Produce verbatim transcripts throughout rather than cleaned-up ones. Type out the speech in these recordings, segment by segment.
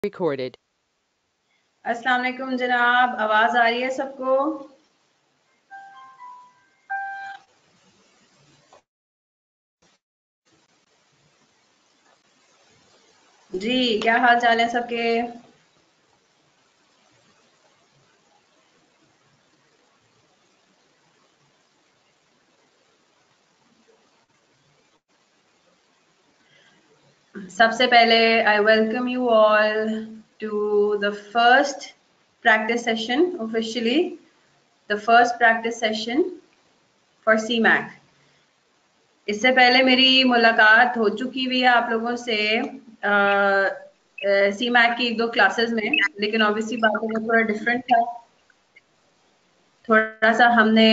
recorded. अस्सलाम वालेकुम जनाब, आवाज आ रही है सबको? जी, क्या हाल चाल है सबके? सबसे पहले I welcome you all to the first practice session officially the first practice session for C Mac. इससे पहले मेरी मुलाकात हो चुकी हुई है आप लोगों से सी मैक की एक दो क्लासेस में, लेकिन ऑब्वियसली बात है थोड़ा डिफरेंट था। थोड़ा सा हमने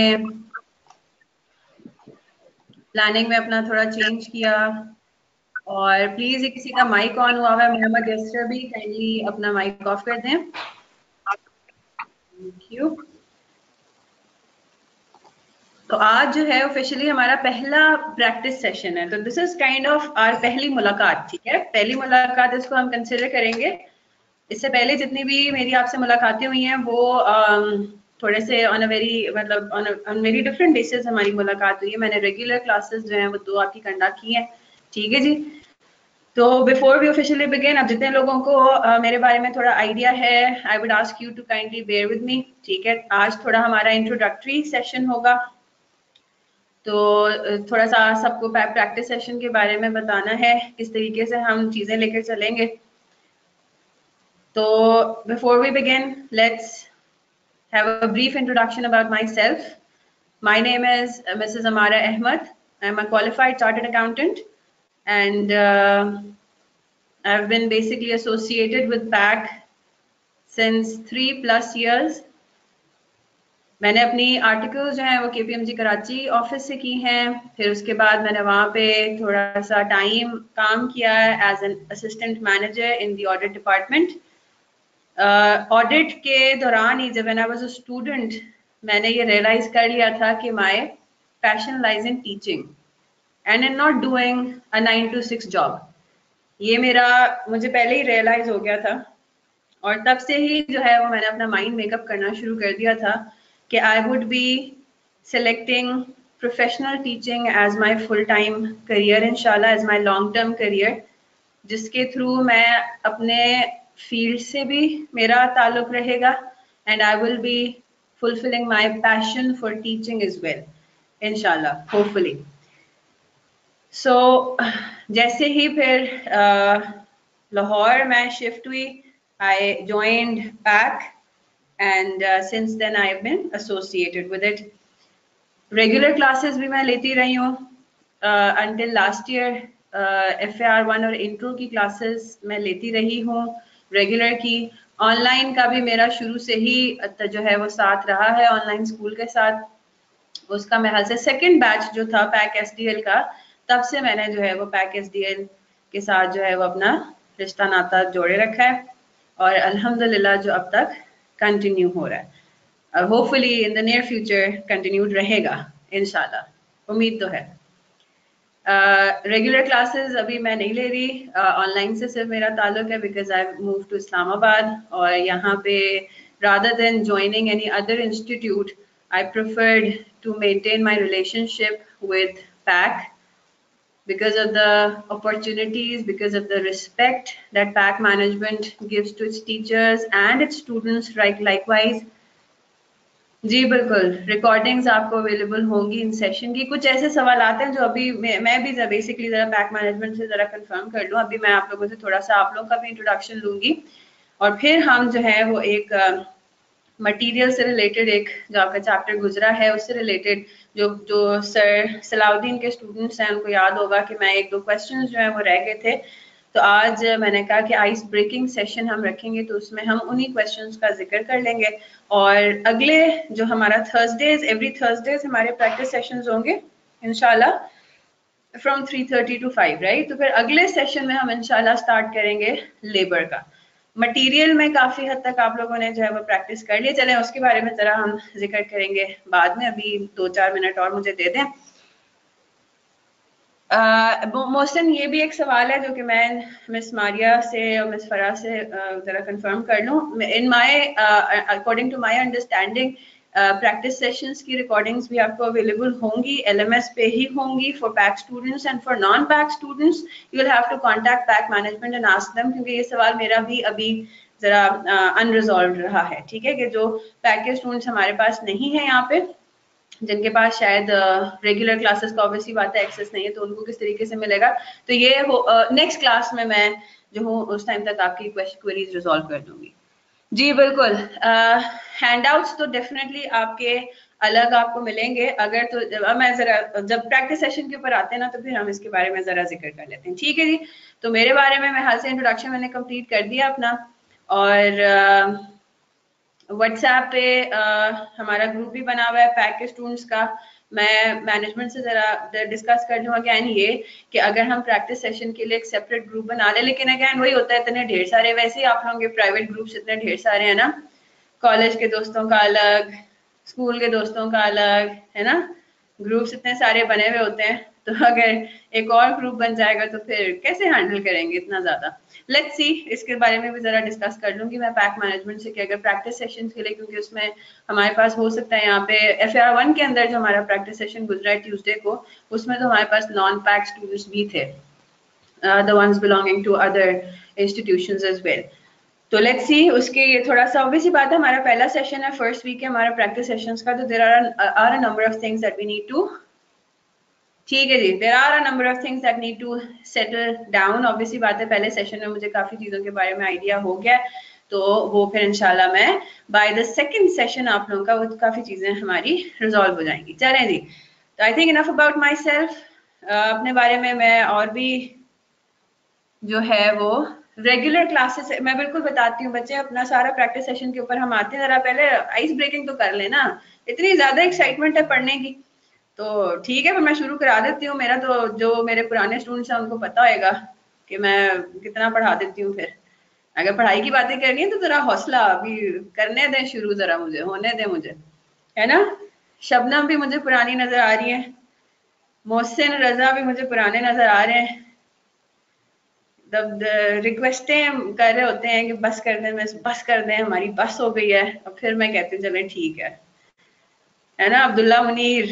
प्लानिंग में अपना थोड़ा चेंज किया। और प्लीज किसी का माइक ऑन हुआ है, मोहम्मद यस्टर भी काइंडली अपना माइक ऑफ कर दें। Thank you. तो आज जो है ऑफिशियली हमारा पहला प्रैक्टिस सेशन है, तो this is kind of our पहली मुलाकात। ठीक है, पहली मुलाकात इसको हम कंसिडर करेंगे। इससे पहले जितनी भी मेरी आपसे मुलाकातें हुई हैं वो um, थोड़े से ऑन अ वेरी मतलब ऑन वेरी डिफरेंट बेसिस हमारी मुलाकात हुई है। मैंने रेगुलर क्लासेस जो हैं वो दो आपकी कंडक्ट की हैं। ठीक है जी। तो बिफोर वी ऑफिशियली बिगिन, अब जितने लोगों को uh, मेरे बारे में थोड़ा आइडिया है, I would ask you to kindly bear with me. ठीक है, आज थोड़ा हमारा इंट्रोडक्टरी सेशन होगा, तो थोड़ा सा सबको प्रैक्टिस सेशन के बारे में बताना है, किस तरीके से हम चीजें लेकर चलेंगे। तो before we begin, let's have a brief introduction about myself. My name is uh, Missus Amara Ahmed. I'm a qualified chartered accountant, and uh, I've been basically associated with P A C since three plus years. मैंने अपनी articles जो हैं वो KPMG Karachi office से की हैं। फिर उसके बाद मैंने वहाँ पे थोड़ा सा टाइम काम किया है as an assistant manager in the audit department. Audit uh, के दौरान ही जब when I was a student, मैंने ये रियलाइज कर लिया था कि my passion lies in teaching and in not doing a nine to six job. ये मेरा मुझे पहले ही रियलाइज हो गया था, और तब से ही जो है वो मैंने अपना माइंड मेकअप करना शुरू कर दिया था कि I would be selecting professional teaching as my full time career, इंशाल्लाह as my long term career, जिसके थ्रू मैं अपने फील्ड से भी मेरा ताल्लुक रहेगा and I will be fulfilling my passion for teaching is well, इंशाल्लाह, होपफुली। सो जैसे ही फिर लाहौर में शिफ्ट हुई, I joined PAC and since then I have been associated with it. Regular classes भी मैं लेती रही हूँ until last year. F A R one और इंट्रो की क्लासेस मैं लेती रही हूँ रेगुलर की। ऑनलाइन का भी मेरा शुरू से ही जो है वो साथ रहा है, ऑनलाइन स्कूल के साथ। उसका मेरे ख्याल से सेकंड बैच जो था पैक एस डी एल का, तब से मैंने जो है वो पैक एस डी एल के साथ जो है वो अपना रिश्ता नाता जोड़े रखा है, और अल्हम्दुलिल्लाह जो अब तक कंटिन्यू हो रहा है। Hopefully in the near future continued रहेगा इंशाल्लाह, उम्मीद तो है। रेगुलर uh, क्लासेस अभी मैं नहीं ले रही, ऑनलाइन uh, से सिर्फ मेरा ताल्लुक है because I move to Islamabad, और यहाँ पे rather than joining any other institute, I preferred to maintain my relationship with P A C because of the opportunities, because of the respect that P A C management gives to its teachers and its students, right? Likewise, जी बिल्कुल, recordings आपको available होंगी in session की। कुछ ऐसे सवाल आते हैं जो अभी मैं, मैं भी बेसिकली जरा पैक मैनेजमेंट से जरा कंफर्म कर लूँ। अभी मैं आप लोगों से थोड़ा सा आप लोगों का भी इंट्रोडक्शन लूंगी, और फिर हम जो है वो एक मटेरियल uh, से रिलेटेड एक जो आपका चैप्टर गुजरा है उससे रिलेटेड जो जो सर सलाउद्दीन के स्टूडेंट्स हैं उनको याद होगा कि मैं एक दो क्वेश्चन जो है वो रह गए थे, तो आज मैंने कहा कि आइस ब्रेकिंग सेशन हम रखेंगे, तो उसमें हम उन्हीं क्वेश्चंस का जिक्र कर लेंगे। और अगले जो हमारा थर्सडेज, एवरी थर्सडेज हमारे प्रैक्टिस सेशंस होंगे इंशाल्लाह from three thirty to five, right. तो फिर अगले सेशन में हम इंशाल्लाह स्टार्ट करेंगे लेबर का मटेरियल में। काफी हद तक आप लोगों ने जो है वो प्रैक्टिस कर लिया, चलें उसके बारे में जरा हम जिक्र करेंगे बाद में। अभी दो चार मिनट और मुझे दे दें। मोहसिन, ये भी एक सवाल है जो कि मैं मिस मारिया से और मिस फरा से जरा कंफर्म कर लूँ। In my according to my understanding practice sessions की रिकॉर्डिंग्स भी आपको अवेलेबल होंगी, एलएमएस पे ही होंगी for PAC students and for non PAC students you will have to contact PAC management and ask them, क्योंकि ये सवाल मेरा भी अभी जरा अनरिजॉल्व रहा है। ठीक है, कि जो पैक के स्टूडेंट्स हमारे पास नहीं है यहाँ पे, जिनके पास शायद रेगुलर uh, क्लासेस का ऑब्वियसली बात है एक्सेस नहीं है, तो उनको किस तरीके से मिलेगा, तो ये नेक्स्ट uh, क्लास में मैं जो हूँ उस टाइम तक आपकी क्वेरीज रिजॉल्व कर दूंगी। जी बिल्कुल, हैंडआउट्स uh, तो डेफिनेटली आपके अलग आपको मिलेंगे। अगर तो अब मैं जरा जब प्रैक्टिस सेशन के ऊपर आते हैं ना, तो फिर हम इसके बारे में जरा जिक्र कर लेते हैं। ठीक है जी, तो मेरे बारे में मैं हाल से इंट्रोडक्शन मैंने कंप्लीट कर दिया अपना, और uh, व्हाट्सएप पे आ, हमारा ग्रुप भी बना हुआ है पैक के स्टूडेंट्स का। मैं मैनेजमेंट से जरा डिस्कस कर लूँ अगैन ये कि अगर हम प्रैक्टिस सेशन के लिए एक सेपरेट ग्रुप बना ले, लेकिन अगैन वही होता है, इतने ढेर सारे, वैसे ही आप लोगों के प्राइवेट ग्रुप्स इतने ढेर सारे हैं ना, कॉलेज के दोस्तों का अलग, स्कूल के दोस्तों का अलग, है ना, ग्रुप्स इतने सारे बने हुए होते हैं, तो अगर एक और ग्रुप बन जाएगा तो फिर कैसे हैंडल करेंगे इतना ज्यादा। लेट्स सी, इसके बारे में भी जरा डिस्कस कर लूंगी मैं पैक मैनेजमेंट से कि अगर प्रैक्टिस सेशंस के लिए, क्योंकि उसमें हमारे पास हो सकता है यहाँ पे एफ ए आर वन के अंदर जो हमारा प्रैक्टिस सेशन गुजरा है ट्यूसडे को, उसमें तो हमारे पास नॉन पैक स्टूडेंट्स भी थे, the ones belonging to other institutions as well. तो लेट्स सी, उसके ये थोड़ा सा ऑब्वियस ही बात है, हमारा पहला सेशन है, फर्स्ट वीक है हमारा प्रैक्टिस सेशंस का, तो there are are a number of things that we need to, ठीक है जी, there are a number of things that need to settle down. Obviously बात है, पहले सेशन में मुझे काफी चीजों के बारे में आइडिया हो गया, तो वो फिर इंशाल्लाह मैं बाय द सेकंड सेशन आप लोगों का वो काफी चीजें हमारी रिजॉल्व हो जाएंगी। चलें जी, तो I think enough about myself. अपने बारे में मैं और भी जो है वो रेगुलर क्लासेस मैं बिल्कुल बताती हूँ बच्चे, अपना सारा प्रैक्टिस सेशन के ऊपर हम आते हैं, जरा पहले आइस ब्रेकिंग तो कर लेना, इतनी ज्यादा एक्साइटमेंट है पढ़ने की, तो ठीक है, फिर मैं शुरू करा देती हूँ। मेरा तो जो मेरे पुराने स्टूडेंट्स हैं उनको पता होगा कि मैं कितना पढ़ा देती हूँ। फिर अगर पढ़ाई की बातें करनी है तो जरा हौसला अभी करने दें शुरू, जरा मुझे होने दें मुझे, है ना। शबनम भी मुझे पुरानी नजर आ रही है, मोहसिन रजा भी मुझे पुराने नजर आ रहे हैं, रिक्वेस्टें कर रहे होते हैं कि बस कर दें, बस कर दें, हमारी बस हो गई है। अब फिर मैं कहती हूँ चले ठीक है है ना। अब्दुल्ला मुनीर,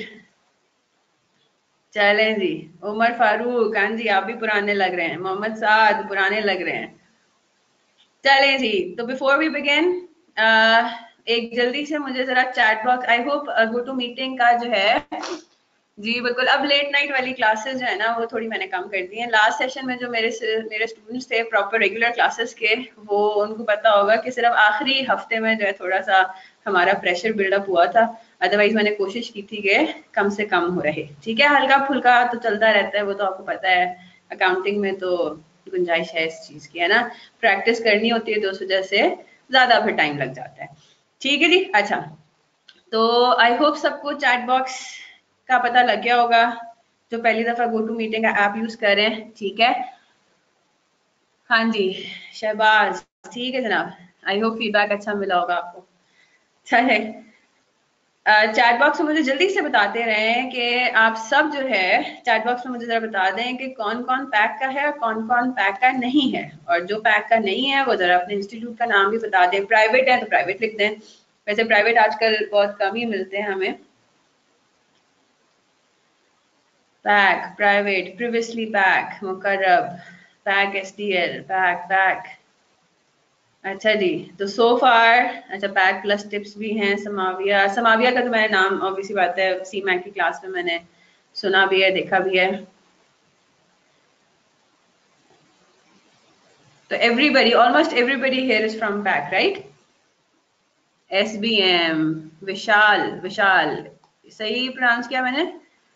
चलें जी। उमर फारूक, हाँ जी आप भी पुराने लग रहे हैं। मोहम्मद साद, पुराने लग रहे हैं। चलें जी, तो बिफोर वी बिगिन एक जल्दी से मुझे जरा chat box, I hope go to meeting का जो है, जी बिल्कुल, अब लेट नाइट वाली क्लासेस जो है ना वो थोड़ी मैंने कम कर दी हैं। लास्ट सेशन में जो मेरे मेरे स्टूडेंट्स थे प्रॉपर रेगुलर क्लासेस के, वो उनको पता होगा कि सिर्फ आखिरी हफ्ते में जो है थोड़ा सा हमारा प्रेशर बिल्डअप हुआ था, अदरवाइज मैंने कोशिश की थी कि कम से कम हो रहे। ठीक है, हल्का फुल्का तो चलता रहता है, वो तो आपको पता है, अकाउंटिंग में तो गुंजाइश है इस चीज की, है ना। प्रैक्टिस करनी होती है तो उस वजह से ज्यादा फिर टाइम लग जाता है। ठीक है जी, अच्छा, तो आई होप सबको चैट बॉक्स का पता लग गया होगा जो पहली दफा गो टू मीटिंग का ऐप यूज कर रहे हैं। ठीक है, हाँ जी शहबाज, ठीक है जनाब, आई होप फीडबैक अच्छा मिला होगा आपको। चले, चैट बॉक्स में मुझे जल्दी से बताते रहे कि आप सब जो है चैट बॉक्स में मुझे जरा बता दें कि कौन कौन पैक का है और कौन कौन पैक का नहीं है, और जो पैक का नहीं है वो जरा अपने इंस्टीट्यूट का नाम भी बता दें। प्राइवेट है तो प्राइवेट लिख दें, वैसे प्राइवेट आजकल बहुत कम ही मिलते हैं हमें। PAC, private, previously PAC, Muqarrab, PAC SDL, PAC PAC. अच्छा जी, तो सो फार, अच्छा पैक प्लस टिप्स भी हैं। समाविया, समाविया का तो मैंने नाम ऑब्वियसली बात है सी मैक की क्लास में मैंने सुना भी है, देखा भी है। तो everybody, almost everybody here is from PAC, right. SBM, Vishal, Vishal सही प्रोनाउंस किया मैंने?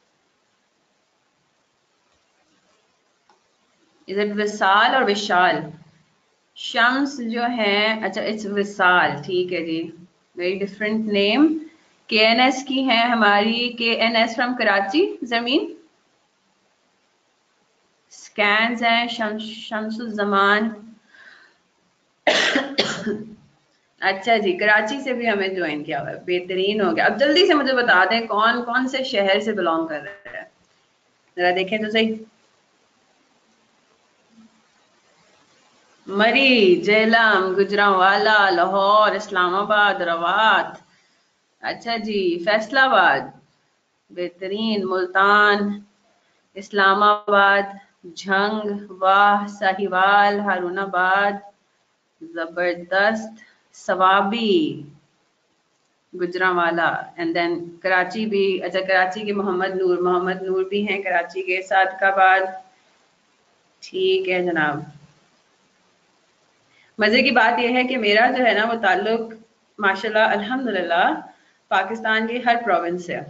इज इट विशाल और विशाल? शम्स जो है, अच्छा इट्स विशाल, ठीक है जी, very different name. K N S की है हमारी, के एन एस फ्रॉम कराची जमीन। स्कैन्स हैं शम्स, शम्सुज़्ज़मान अच्छा जी, कराची से भी हमें ज्वाइन किया हुआ है, बेहतरीन हो गया। अब जल्दी से मुझे बता दें कौन कौन से शहर से बिलोंग कर रहे हैं। जरा देखें तो सही। मरी, जेलम, गुजरांवाला, लाहौर, इस्लामाबाद, रवात, अच्छा जी, फैसलाबाद, बेहतरीन, मुल्तान, इस्लामाबाद, झंग, वाह, साहिवाल, हारूनाबाद, जबरदस्त, सवाबी, गुजरांवाला, एंड देन कराची भी, अच्छा कराची के मोहम्मद नूर, मोहम्मद नूर भी हैं कराची के, सादकाबाद, ठीक है जनाब। मजे की बात यह है कि मेरा जो है ना वो ताल्लुक माशाल्लाह अल्हम्दुलिल्लाह पाकिस्तान की हर प्रोविंस से।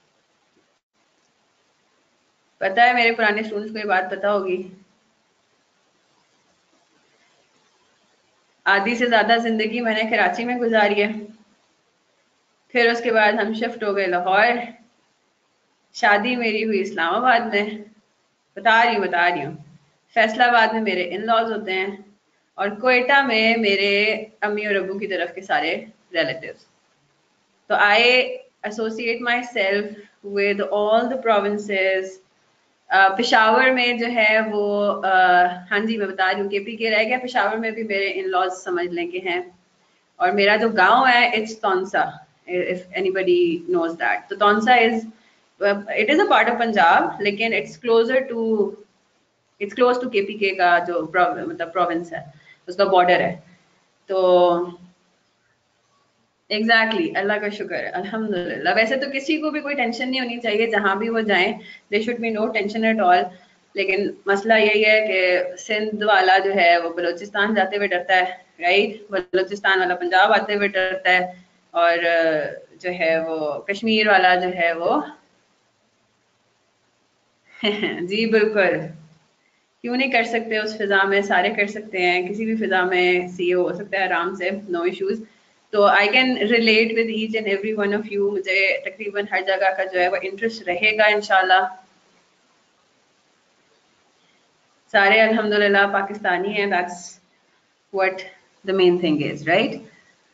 पता है मेरे पुराने स्टूडेंट्स को ये बात पता होगी। आधी से ज्यादा जिंदगी मैंने कराची में गुजारी है, फिर उसके बाद हम शिफ्ट हो गए लाहौर, शादी मेरी हुई इस्लामाबाद में, बता रही हूँ बता रही हूँ फैसलाबाद में मेरे इन लॉज होते हैं, और कोयटा में मेरे अम्मी और अबू की तरफ के सारे रिलेटिव्स। तो I associate myself with all the provinces. Peshawar में जो है वो uh, हाँ जी मैं बता रही हूँ केपी के रह गया, पेशावर में भी मेरे इन लॉज समझ लें के हैं, और मेरा जो गांव है it's Taunsa, if anybody knows that. तो Taunsa is it is a part of Punjab, लेकिन it's closer to it's close to KPK का जो मतलब प्रोविंस है, उसका बॉर्डर है। तो एग्जैक्टली exactly, अल्लाह का शुक्र है अल्हम्दुलिल्लाह। वैसे तो किसी को भी कोई टेंशन नहीं होनी चाहिए जहां भी वो जाएं, they should be no tension at all. लेकिन मसला यही है कि सिंध वाला जो है वो बलूचिस्तान जाते हुए डरता है, राइट, बलूचिस्तान वाला पंजाब आते हुए डरता है, और जो है वो कश्मीर वाला जो है वो जी बिल्कुल, क्यों नहीं कर सकते, उस फिजा में सारे कर सकते हैं, किसी भी फिजा में सीईओ हो सकता है आराम से, नो इश्यूज। तो I can relate with each and every one of you. मुझे तकरीबन हर जगह का जो है वो इंटरेस्ट रहेगा इंशाल्लाह। सारे अल्हम्दुलिल्लाह पाकिस्तानी हैं, that's what the main thing is, right.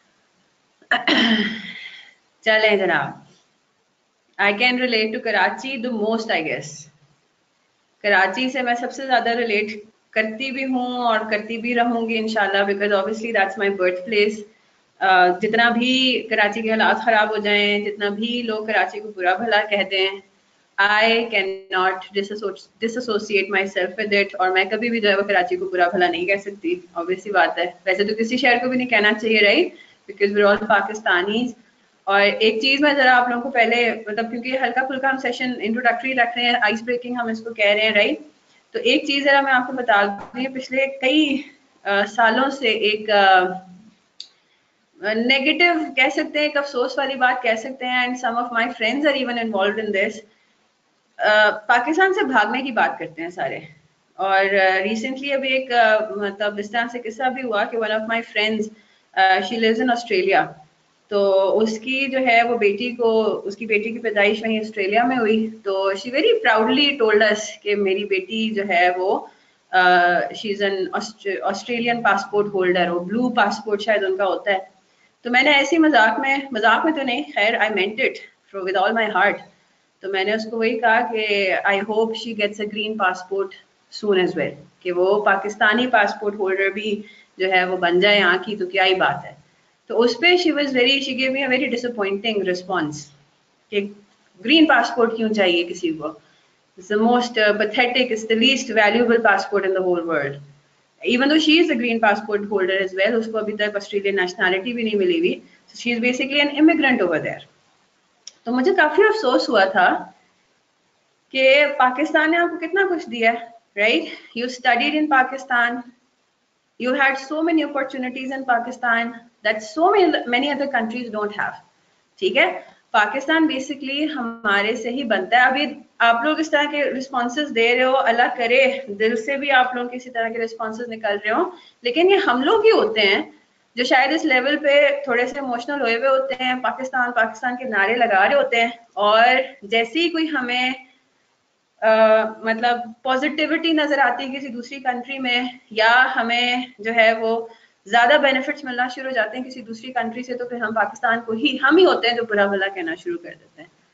चलें जनाब, I can relate to Karachi the most I guess. Karachi से मैं सबसे ज्यादा रिलेट करती भी हूँ और करती भी रहूंगी इंशाल्लाह, because obviously that's my birth place. जितना भी कराची के हालात खराब हो जाएं, जितना भी लोग कराची को बुरा भला कहते हैं, I can not dissociate myself with it, और मैं कभी भी जो है वो कराची को बुरा भला नहीं कह सकती, ऑब्वियसली बात है। वैसे तो किसी शहर को भी नहीं कहना चाहिए, right, because we are all Pakistanis. और एक चीज मैं जरा आप लोगों को पहले, मतलब क्योंकि हल्का फुल्का हम सेशन इंट्रोडक्टरी रख रहे हैं, आइस ब्रेकिंग हम इसको कह रहे हैं, राइट, तो एक चीज जरा मैं आपको बता दूं, पिछले कई आ, सालों से एक नेगेटिव uh, कह सकते हैं, एक अफसोस वाली बात कह सकते हैं, and some of my friends are even involved in this. Pakistan से भागने की बात करते हैं सारे। और रिसेंटली uh, अभी एक uh, मतलब इस तरह से किस्सा भी हुआ कि one of my friends, she lives in Australia, तो उसकी जो है वो बेटी को, उसकी बेटी की पैदाइश वहीं ऑस्ट्रेलिया में हुई। तो she very proudly told us कि मेरी बेटी जो है वो she is an Australian passport holder, वो ब्लू पासपोर्ट शायद उनका होता है। तो मैंने ऐसी मजाक में मजाक में तो नहीं, खैर I meant it with all my heart. तो मैंने उसको वही कहा कि I hope she gets a green passport soon as well, कि वो पाकिस्तानी पासपोर्ट होल्डर भी जो है वो बन जाए यहाँ की, तो क्या ही बात है। तो उस पे she was very she gave me a very disappointing response कि ग्रीन पासपोर्ट क्यों चाहिए किसी को, it's the most pathetic, it's the least valuable passport in the whole world. Even though she is a green passport holder as well, उसको अभी तक Australian nationality भी नहीं मिली हुई, so she is basically an immigrant over there. तो मुझे काफी अफसोस हुआ था कि पाकिस्तान ने आपको कितना कुछ दिया है, right, you studied in Pakistan, you had so many opportunities in Pakistan that so many many other countries don't have, ठीक है। पाकिस्तान बेसिकली हमारे से ही बनता है। अभी आप लोग इस तरह के रिस्पॉन्सेज दे रहे हो, अल्लाह करे दिल से भी आप लोग किसी तरह के रिस्पॉन्सेज निकल रहे हो, लेकिन ये हम लोग ही होते हैं जो शायद इस लेवल पे थोड़े से इमोशनल हुए हुए होते हैं, पाकिस्तान पाकिस्तान के नारे लगा रहे होते हैं, और जैसे ही कोई हमें Uh, मतलब पॉजिटिविटी नजर आती है किसी दूसरी कंट्री में, या हमें जो है वो ज्यादा बेनिफिट्स मिलना शुरू हो जाते हैं किसी दूसरी कंट्री से, तो फिर हम पाकिस्तान को ही हम ही होते हैं जो बुरा भला कहना शुरू कर देते हैं।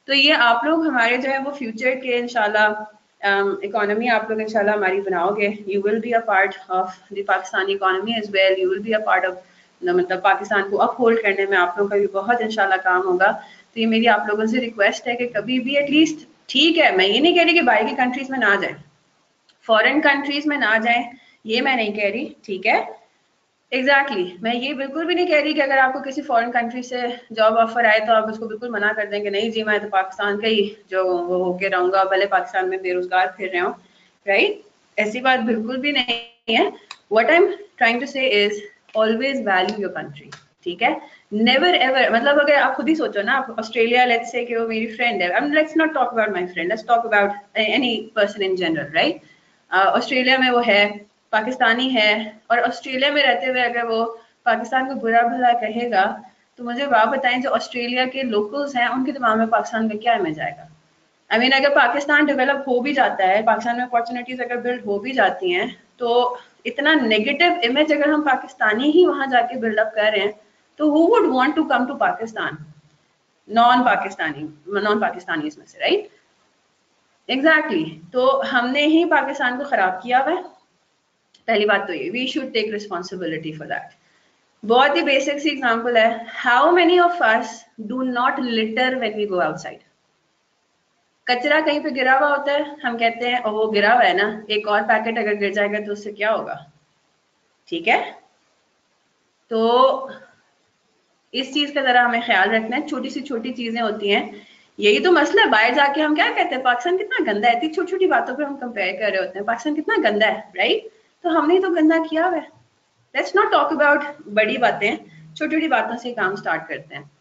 तो ये आप लोग हमारे जो है वो फ्यूचर के इंशाल्लाह इकोनॉमी आप लोग इंशाल्लाह हमारी बनाओगे। You will be a part of the Pakistani economy as well, you will be a part of मतलब पाकिस्तान को अपहोल्ड करने में आप लोगों का भी बहुत इंशाल्लाह काम होगा। तो ये मेरी आप लोगों से रिक्वेस्ट है कि कभी भी एटलीस्ट, ठीक है मैं ये नहीं कह रही कि बाहर की कंट्रीज में ना जाए, फॉरेन कंट्रीज में ना जाए, ये मैं नहीं कह रही, ठीक है एग्जैक्टली exactly. मैं ये बिल्कुल भी नहीं कह रही कि अगर आपको किसी फॉरेन कंट्री से जॉब ऑफर आए तो आप उसको बिल्कुल मना कर देंगे, नहीं जी मैं तो पाकिस्तान का ही जो वो होके रहूंगा, भले पाकिस्तान में बेरोजगार फिर रहे हो, राइट? ऐसी बात बिल्कुल भी नहीं है। What I am trying to say is always value your country, ठीक है? नेवर एवर, मतलब अगर आप खुद ही सोचो ना, आप ऑस्ट्रेलिया लेट्स से कि वो मेरी फ्रेंड है, let's not talk about my friend, let's talk about any person in general, right? Australia में वो है, पाकिस्तानी है, और ऑस्ट्रेलिया में रहते हुए अगर वो पाकिस्तान को बुरा भला कहेगा तो मुझे आप बताएं जो ऑस्ट्रेलिया के लोकल्स हैं उनके दिमाग में पाकिस्तान का क्या इमेज आएगा? आई मीन अगर पाकिस्तान डेवलप हो भी जाता है, पाकिस्तान में अपॉर्चुनिटीज अगर बिल्ड हो भी जाती हैं, तो इतना नेगेटिव इमेज अगर हम पाकिस्तानी ही वहां जाके बिल्डअप कर रहे हैं तो who would want to come to Pakistan? Non Pakistani, non Pakistani इसमें से, राइट? Exactly exactly. तो हमने ही पाकिस्तान को खराब किया हुआ है, पहली बात तो ये, we should take responsibility for that. बहुत ही बेसिक सी एग्जांपल है, how many of us do not litter when we go outside? कचरा कहीं पे गिरा हुआ होता है, हम कहते हैं और वो गिरा हुआ है ना, एक और पैकेट अगर गिर जाएगा तो उससे क्या होगा, ठीक है? तो इस चीज का जरा हमें ख्याल रखना है, छोटी सी छोटी चीजें होती हैं, यही तो मसला है। बाहर जाके हम क्या कहते हैं, पाकिस्तान कितना गंदा है, इतनी छोटी छोटी बातों पे हम कंपेयर कर रहे होते हैं, पाकिस्तान कितना गंदा है, राइट? तो हमने तो गंदा किया हुआ है। लेट्स नॉट टॉक अबाउट बड़ी बातें, छोटी छोटी बातों से काम स्टार्ट करते हैं,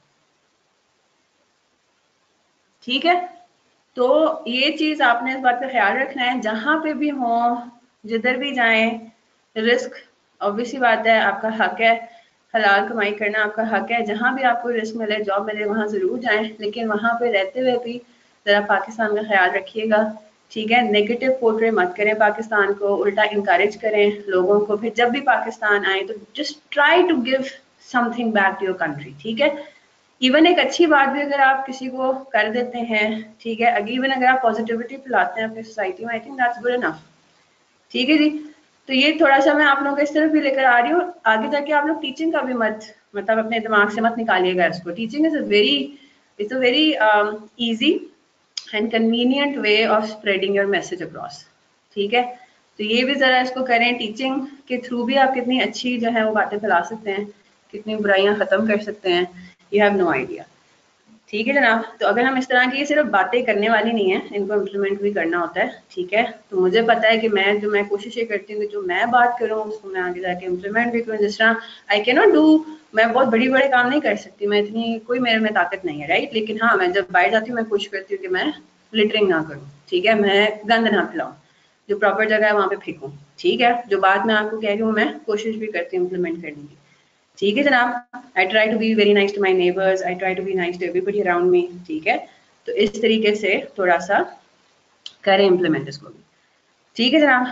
ठीक है? तो ये चीज आपने इस बात का ख्याल रखना है, जहां पे भी हो, जिधर भी जाएं, रिस्क ऑब्वियसली बात है, आपका हक है, हलाल कमाई करना आपका हक है, जहां भी आपको रिस्क मिले, जॉब मिले, वहां जरूर जाएं, लेकिन वहां पे रहते हुए भी जरा पाकिस्तान का ख्याल रखिएगा, ठीक है? नेगेटिव पोर्ट्रे मत करें पाकिस्तान को, उल्टा इंकरेज करें लोगों को। फिर जब भी पाकिस्तान आए तो just try to give something back to your country, ठीक है? इवन एक अच्छी बात भी अगर आप किसी को कर देते हैं, ठीक है, इवन अगर आप पॉजिटिविटी फैलाते हैं अपनी सोसाइटी में, I think that's good enough, ठीक है जी? तो ये थोड़ा सा मैं आप लोगों को इस तरफ भी लेकर आ रही हूँ। आगे जाके आप लोग टीचिंग का भी मत, मतलब अपने दिमाग से मत निकालिएगा इसको। Teaching is a very it's a very easy and convenient way of spreading your message across, ठीक है? तो ये भी जरा इसको करें, टीचिंग के थ्रू भी आप कितनी अच्छी जो है वो बातें फैला सकते हैं, कितनी बुराइयां खत्म कर सकते हैं, यू हैव नो आइडिया, ठीक है जनाब? तो अगर हम इस तरह की सिर्फ बातें करने वाली नहीं है, इनको इम्प्लीमेंट भी करना होता है, ठीक है? तो मुझे पता है कि मैं जो मैं कोशिश ये करती हूँ कि जो मैं बात करूँ उसको मैं आगे जाके इम्प्लीमेंट भी करूँ। जिस तरह आई कैन नॉट डू, मैं बहुत बड़ी बड़े काम नहीं कर सकती, मैं इतनी कोई मेरे में ताकत नहीं है, राइट? लेकिन हाँ, मैं जब बाहर जाती हूँ मैं कोशिश करती हूँ कि मैं लिटरिंग ना करूँ, ठीक है? मैं गंद ना फैलाऊँ, जो प्रॉपर जगह है वहाँ पे फेंकूँ, ठीक है? जो बात मैं आपको कह रही हूँ मैं कोशिश भी करती हूँ इम्प्लीमेंट करने की, ठीक है जनाब? I try to be very nice to my neighbours, I try to be nice to everybody around me, ठीक है? तो इस तरीके से थोड़ा सा करें इम्प्लीमेंट इसको भी, ठीक है जनाब?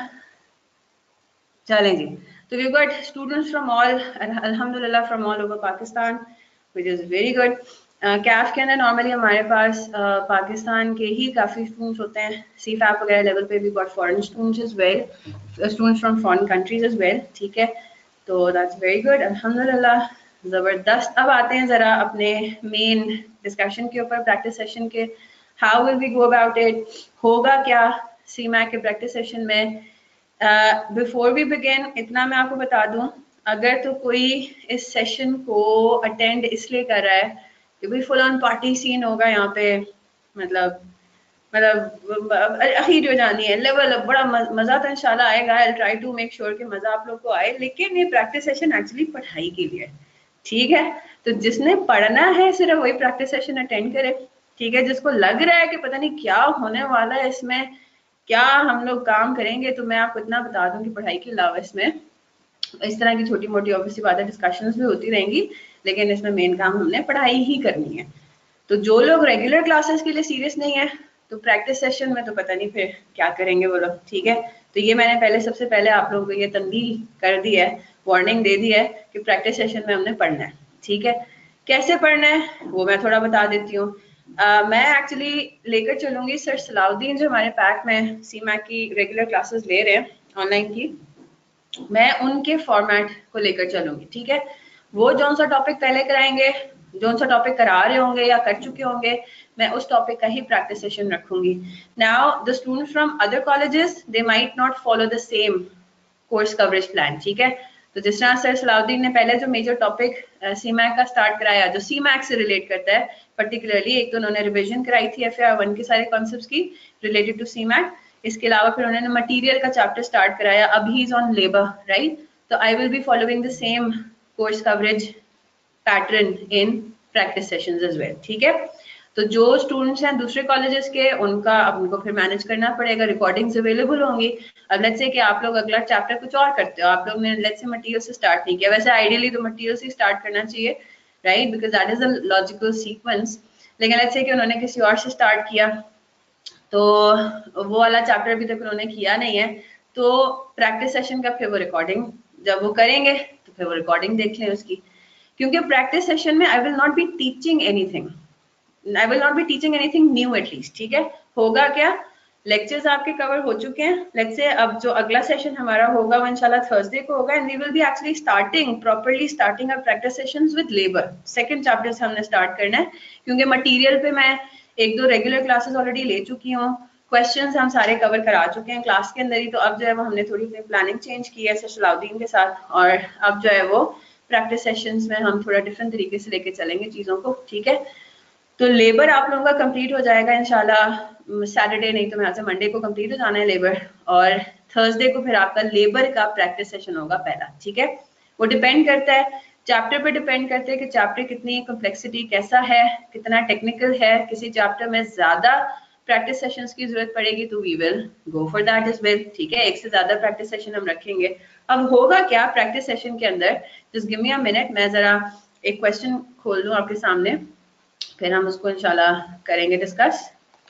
चलें जी, तो we got students from all, अल्हम्दुलिल्लाह from all over Pakistan, which is very good. CAF के अंदर नॉर्मली हमारे पास uh, पाकिस्तान के ही काफ़ी स्टूडेंट्स होते हैं, सी फैप वगैरह लेवल पे भी got foreign students as well, students from foreign countries as well, ठीक है? तो दैट्स वेरी गुड, अल्हम्दुलिल्लाह, ज़बरदस्त। अब आते हैं ज़रा अपने मेन डिस्कशन के ऊपर, प्रैक्टिस सेशन के। How will we go about it, होगा क्या सी मैक के प्रैक्टिस सेशन में? बिफोर वी बिगिन इतना मैं आपको बता दूं, अगर तो कोई इस सेशन को अटेंड इसलिए कर रहा है कि भाई फुल ऑन पार्टी सीन होगा यहाँ पे, मतलब मतलब अखीर हो जानी है, लेवल अब बड़ा मजा तो इंशाल्लाह आएगा, I try to make sure कि मजा आप लोग को आए, लेकिन ये प्रैक्टिस सेशन एक्चुअली पढ़ाई के लिए, ठीक है? तो जिसने पढ़ना है सिर्फ वही प्रैक्टिस सेशन अटेंड करे, ठीक है? जिसको लग रहा है कि पता नहीं क्या होने वाला है इसमें, क्या हम लोग काम करेंगे, तो मैं आपको इतना बता दूं कि पढ़ाई के अलावा इसमें इस तरह की छोटी मोटी ऑब्वियसली बातें डिस्कशंस भी होती रहेंगी, लेकिन इसमें मेन काम हमने पढ़ाई ही करनी है। तो जो लोग रेगुलर क्लासेस के लिए सीरियस नहीं है तो प्रैक्टिस सेशन में तो पता नहीं फिर क्या करेंगे वो लोग, ठीक है? तो ये मैंने पहले सबसे पहले आप लोगों को ये तंबीह कर दी है, वार्निंग दे दी है कि प्रैक्टिस सेशन में हमने पढ़ना है, ठीक है? कैसे पढ़ना है वो मैं थोड़ा बता देती हूँ। uh, मैं एक्चुअली लेकर चलूंगी सर सलाउद्दीन जो हमारे पैक में सी मैक की रेगुलर क्लासेस ले रहे हैं ऑनलाइन की, मैं उनके फॉर्मेट को लेकर चलूंगी, ठीक है। वो जौन सा टॉपिक पहले कराएंगे, जौन सा टॉपिक करा रहे होंगे या कर चुके होंगे, मैं उस टॉपिक का ही प्रैक्टिस सेशन रखूंगी। Now the students from other colleges they might not follow the same course coverage plan, ठीक है। तो जिस तरह सर सलाउद्दीन ने पहले जो मेजर टॉपिक सी मैक का स्टार्ट कराया जो सी मैक से रिलेट करता है पर्टिकुलरली, एक तो उन्होंने रिविजन कराई थी एफ ए आर वन के सारे कॉन्सेप्ट्स की रिलेटेड टू सी मैक, इसके अलावा फिर उन्होंने मटेरियल का चैप्टर स्टार्ट कराया, अब he is on labour, right. तो I will be following the same course coverage pattern in practice sessions as well, ठीक है। तो जो स्टूडेंट्स हैं दूसरे कॉलेजेस के, उनका अब उनको फिर मैनेज करना पड़ेगा, रिकॉर्डिंग्स अवेलेबल होंगी। अब लेट्स से कि आप लोग अगला चैप्टर कुछ और करते हो, आप लोग ने लेट्स से मटेरियल से स्टार्ट नहीं किया, वैसे आइडियली तो मटेरियल से स्टार्ट करना चाहिए, right, because that is the logical sequence. लेकिन लेट्स से कि उन्होंने किसी और से स्टार्ट किया, तो वो वाला चैप्टर अभी तक उन्होंने किया नहीं है, तो प्रैक्टिस सेशन का फिर वो रिकॉर्डिंग जब वो करेंगे तो फिर वो रिकॉर्डिंग देख लें उसकी, क्योंकि प्रैक्टिस सेशन में I will not be teaching anything, I will not be teaching anything new at least, ठीक है। होगा क्या, लेक्चर्स आपके कवर हो चुके हैं, लेट्स से अब जो अगला सेशन हमारा होगा वो इंशाल्लाह थर्सडे को होगा, and we will be actually starting properly starting our practice sessions with labour, second chapter से हमने स्टार्ट करना है, क्योंकि मटेरियल पे मैं एक दो रेगुलर क्लासेस ऑलरेडी ले चुकी हूँ, क्वेश्चंस हम सारे कवर करा चुके हैं क्लास के अंदर ही, तो अब जो है वो हमने थोड़ी अपनी प्लानिंग चेंज की है सर सलाउद्दीन के साथ, और अब जो है वो प्रैक्टिस सेशंस में हम थोड़ा डिफरेंट तरीके से लेके चलेंगे चीजों को, ठीक है। तो लेबर आप लोगों का कंप्लीट हो जाएगा इंशाल्लाह सैटरडे, नहीं तो मैं से मंडे को कंप्लीट हो जाना है लेबर, और थर्सडे को फिर आपका लेबर का प्रैक्टिस सेशन होगा पहला, ठीक है। वो डिपेंड करता है चैप्टर पे, डिपेंड करते हैं कि चैप्टर कितनी कॉम्प्लेक्सिटी कैसा है, कितना टेक्निकल है, किसी चैप्टर में ज्यादा प्रैक्टिस सेशंस की जरूरत पड़ेगी तो we will go for that as well, ठीक है। एक से ज्यादा प्रैक्टिस सेशन हम रखेंगे। अब होगा क्या प्रैक्टिस सेशन के अंदर, just give me a minute, मैं जरा एक क्वेश्चन खोल दूं आपके सामने, फिर हम उसको इंशाल्लाह करेंगे डिस्कस।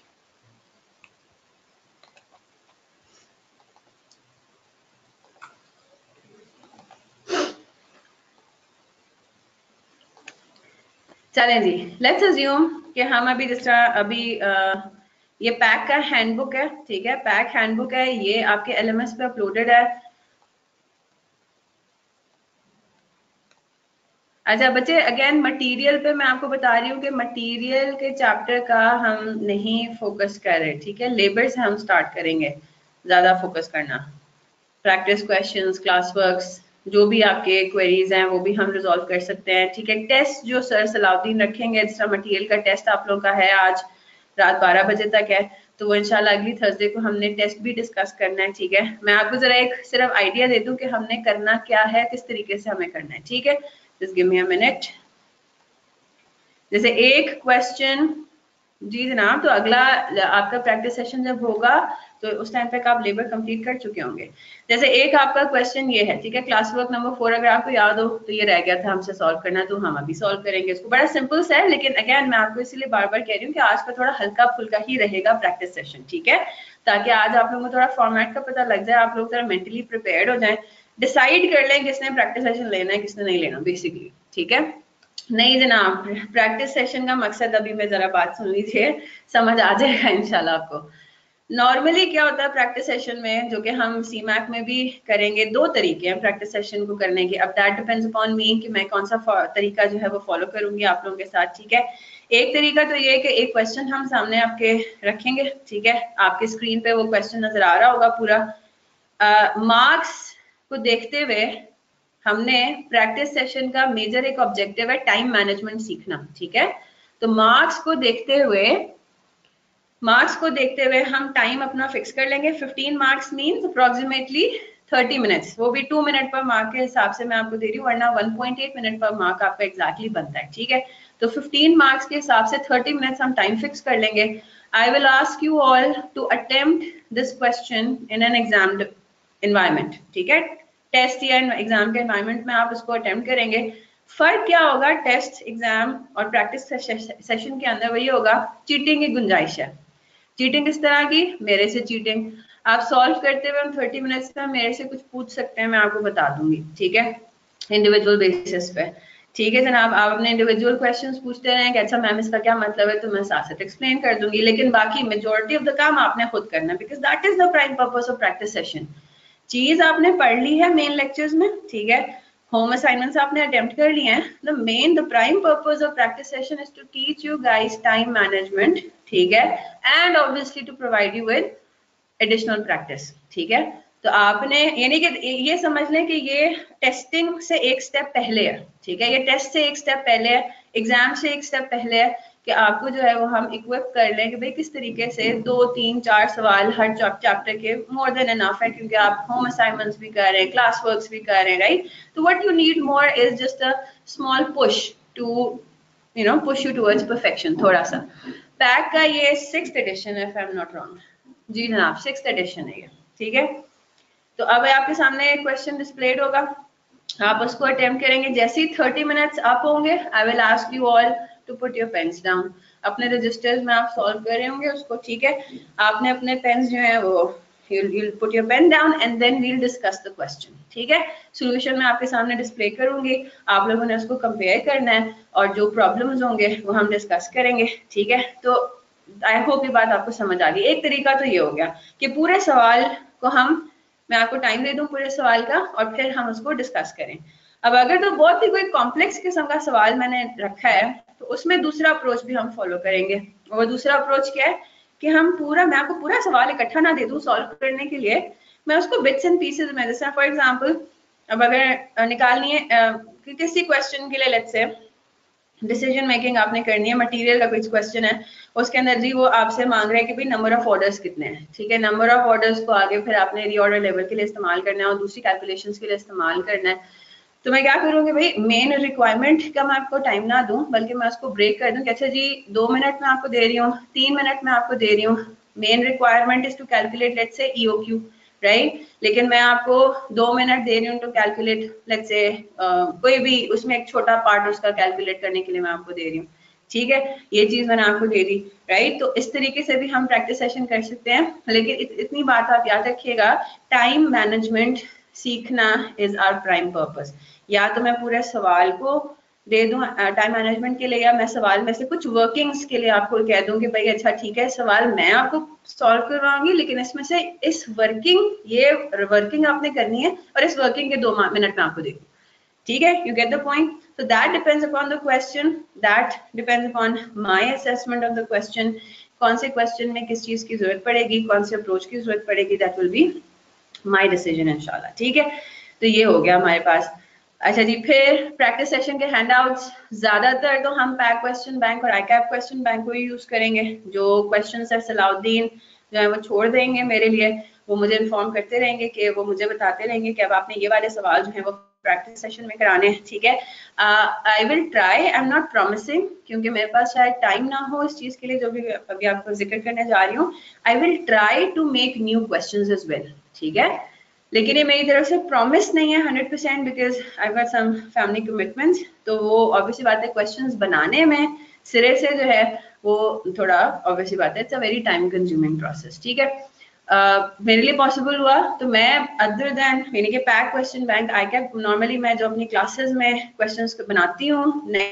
चलें जी, लेट्स अज्यूम कि हम अभी जिस तरह अभी आ, ये पैक का हैंडबुक है, ठीक है, पैक हैंडबुक है, ये आपके एलएमएस पे अपलोडेड है। अच्छा बच्चे, अगेन मटेरियल पे मैं आपको बता रही हूँ कि मटेरियल के चैप्टर का हम नहीं फोकस कर रहे, ठीक है, लेबर से हम स्टार्ट करेंगे ज्यादा फोकस करना, प्रैक्टिस क्वेश्चंस, क्लास वर्क्स, जो भी आपके क्वेरीज हैं वो भी हम रिजॉल्व कर सकते हैं, ठीक है। टेस्ट जो सर सलाउद्दीन रखेंगे, जिस तरह मटेरियल का टेस्ट आप लोगों का है आज रात बारह बजे तक है, तो वो इंशाल्लाह अगली थर्सडे को हमने टेस्ट भी डिस्कस करना है, ठीक है। मैं आपको जरा एक सिर्फ आइडिया दे दूं कि हमने करना क्या है, किस तरीके से हमें करना है, ठीक है। Just give me a minute. जैसे एक क्वेश्चन, जी जनाब, तो अगला आपका प्रैक्टिस सेशन जब होगा तो उस टाइम तक आप लेबर कंप्लीट कर चुके होंगे। जैसे एक आपका क्वेश्चन ये है, ठीक है, क्लास वर्क नंबर फोर अगर आपको याद हो तो ये रह गया था हमसे सॉल्व करना, तो हम अभी सॉल्व करेंगे इसको, बड़ा सिंपल सा है, लेकिन अगेन मैं आपको इसीलिए बार बार कह रही हूँ कि आज का थोड़ा हल्का फुल्का ही रहेगा प्रैक्टिस सेशन, ठीक है, ताकि आज आप लोगों को थोड़ा फॉर्मेट का पता लग जाए, आप लोग थोड़ा मेंटली प्रिपेयर्ड हो जाए, डिसाइड कर लें किसने प्रैक्टिस सेशन लेना है किसने नहीं लेना बेसिकली, ठीक है। नहीं जनाब, प्रैक्टिस सेशन का मकसद अभी मैं जरा बात सुन लीजिए, समझ आ जाएगा इंशाल्लाह आपको। नॉर्मली क्या होता है प्रैक्टिस सेशन में, जो कि हम सी मैक में भी करेंगे, दो तरीके हैं प्रैक्टिस सेशन को करने के, अब दैट डिपेंड्स अपॉन मी कि मैं कौन सा तरीका जो है वो फॉलो करूंगी आप लोगों के साथ, ठीक है। एक तरीका तो ये है कि एक क्वेश्चन हम सामने आपके रखेंगे, ठीक है, आपके स्क्रीन पे वो क्वेश्चन नजर आ रहा होगा पूरा, मार्क्स uh, को देखते हुए हमने प्रैक्टिस सेशन का मेजर एक ऑब्जेक्टिव है टाइम मैनेजमेंट सीखना, ठीक है। तो मार्क्स को देखते हुए मार्क्स को देखते हुए हम टाइम अपना फिक्स कर लेंगे, fifteen marks means approximately thirty minutes, वो भी टू मिनट पर मार्क के हिसाब से मैं आपको दे रही हूँ, वरना one point eight minute per mark आपका एग्जैक्टली बनता है, ठीक है। तो फिफ्टीन मार्क्स के हिसाब से थर्टी मिनट्स हम टाइम फिक्स कर लेंगे। I will ask you all to attempt this question in an exam environment, ठीक है, टेस्ट या एग्जाम के एनवायरमेंट में आप उसको अटेम्प्ट करेंगे। फर्क क्या होगा टेस्ट, एग्जाम और प्रैक्टिस सेशन के अंदर, वही होगा चीटिंग की गुंजाइश है। चीटिंग किस तरह की, मेरे से चीटिंग, आप सॉल्व करते हुए हम थर्टी मिनट्स में मेरे से कुछ पूछ सकते हैं, मैं आपको बता दूंगी, ठीक है, इंडिविजुअल बेसिस पे। ठीक है जनाब, आप अपने इंडिविजुअल क्वेश्चंस पूछते रहें कि अच्छा मैम इसका क्या मतलब है, तो मैं साथ साथ एक्सप्लेन कर दूंगी, लेकिन बाकी मेजोरिटी ऑफ द काम आपने खुद करना, because that is the prime purpose of practice session. चीज आपने पढ़ ली है मेन लेक्चर्स में, ठीक है, होम असाइनमेंट्स आपने अटेम्प्ट कर लिए हैं, the main the prime purpose of practice session is to teach you guys time management, ठीक है, and obviously to provide you with additional practice, ठीक है। तो आपने यानी कि ये समझ लें कि ये टेस्टिंग से एक स्टेप पहले है, ठीक है, ये टेस्ट से एक स्टेप पहले है, एग्जाम से एक स्टेप पहले है, कि आपको जो है वो हम इक्विप कर लें कि भाई किस तरीके से दो तीन चार सवाल हर चैप्टर के मोर देन इनफ है, क्योंकि आप होम असाइनमेंट्स भी कर रहे हैं, क्लास वर्क्स भी कर रहे हैं, राइट। तो what you need more is just a small push to you know push you towards perfection, थोड़ा सा। पैक का ये सिक्स्थ एडिशन है, if I am not wrong, जी जनाब सिक्स्थ एडिशन है ये, ठीक है। तो अब आपके सामने क्वेश्चन डिस्प्लेड होगा, आप उसको अटेम्प्ट करेंगे, जैसे ही थर्टी मिनट्स अप होंगे I will ask you all to put your pens down, अपने रजिस्टर्स में आप सॉल्व कर रहे होंगे उसको, ठीक है, आपने अपने पेन्स जो है वो you'll, you'll put your pen down and then we'll discuss the question, ठीक है। सॉल्यूशन मैं आपके सामने डिस्प्ले करूंगी, आप लोगों ने उसको कंपेयर करना है और जो प्रॉब्लम्स होंगे वो हम डिस्कस करेंगे, ठीक है। तो आई होप ये बात आपको समझ आ गई। एक तरीका तो ये हो गया कि पूरे सवाल को हम, मैं आपको टाइम दे दूं पूरे सवाल का और फिर हम उसको डिस्कस करें। अब अगर तो बहुत ही कोई कॉम्प्लेक्स किस्म का सवाल मैंने रखा है तो उसमें दूसरा अप्रोच भी हम फॉलो करेंगे, और दूसरा अप्रोच क्या है कि हम पूरा, मैं आपको पूरा सवाल इकट्ठा ना दे दूं सॉल्व करने के लिए, मैं उसको बिट्स एंड पीसेस में, जैसे फॉर एग्जांपल अब अगर निकालनी है कि किसी क्वेश्चन के लिए, लेट्स से डिसीजन मेकिंग आपने करनी है, मटेरियल का कुछ क्वेश्चन है, उसके अंदर जी वो आपसे मांग रहा है कि भाई नंबर ऑफ ऑर्डर्स कितने हैं, ठीक है, नंबर ऑफ ऑर्डर्स को आगे फिर आपने रीऑर्डर लेवल के लिए इस्तेमाल करना है और दूसरी कैलकुलेशंस के लिए इस्तेमाल करना है। तो मैं क्या करूंगी भाई, मेन रिक्वायरमेंट का मैं आपको टाइम ना दूं, बल्कि मैं उसको ब्रेक कर दूं कि अच्छा जी दो मिनट में आपको दे रही हूँ, तीन मिनट में आपको दे रही हूँ, main requirement is to calculate let's say EOQ, right, लेकिन मैं आपको दो मिनट दे रही हूँ टू कैलकुलेट लेट्स से कोई भी उसमें एक छोटा पार्ट उसका कैलकुलेट करने के लिए मैं आपको दे रही हूँ, ठीक है, ये चीज मैंने आपको दे दी, राइट। तो इस तरीके से भी हम प्रैक्टिस सेशन कर सकते हैं, लेकिन इत, इतनी बात आप याद रखिएगा, टाइम मैनेजमेंट सीखना इज आवर प्राइम पर्पस। या तो मैं पूरे सवाल को दे दूं टाइम मैनेजमेंट के लिए, या मैं सवाल में से कुछ वर्किंग्स के लिए आपको कह दूं कि भाई अच्छा ठीक है सवाल मैं आपको सॉल्व करवाऊंगी, लेकिन इसमें से इस वर्किंग, ये वर्किंग आपने करनी है और इस वर्किंग के दो मिनट में आपको दे दूं, ठीक है, you get the point. So that depends upon the question, that depends upon my assessment of the question, कौन से क्वेश्चन में किस चीज की जरूरत पड़ेगी, कौन से अप्रोच की जरूरत पड़ेगी, that will be my decision इंशाल्लाह, ठीक है। तो ये हो गया हमारे पास। अच्छा जी, फिर प्रैक्टिस सेशन के हैंडआउट्स ज्यादातर तो हम पैक क्वेश्चन बैंक और आईकैप क्वेश्चन बैंक को ही यूज करेंगे। जो क्वेश्चन है सलाउद्दीन जो है वो छोड़ देंगे मेरे लिए, वो मुझे इन्फॉर्म करते रहेंगे कि वो मुझे बताते रहेंगे कि अब आपने ये वाले सवाल जो है वो प्रैक्टिस सेशन में कराने हैं, ठीक है। I will try, I am not promising, क्योंकि मेरे पास शायद टाइम ना हो इस चीज के लिए जो भी अभी आपको जिक्र करने जा रही हूँ। I will try to make new questions as well, ठीक है, लेकिन ये मेरी तरफ से प्रॉमिस नहीं है hundred percent, because I got some family commitments. तो वो ऑब्वियसली बात है क्वेश्चंस बनाने में सिरे से जो है वो थोड़ा ऑब्वियसली बात है, it's a very time consuming process, ठीक है। Uh, मेरे लिए पॉसिबल हुआ तो मैं अदर देन यानी कि PAC question bank ICAP, normally मैं जो अपनी क्लासेस में क्वेश्चंस बनाती हूँ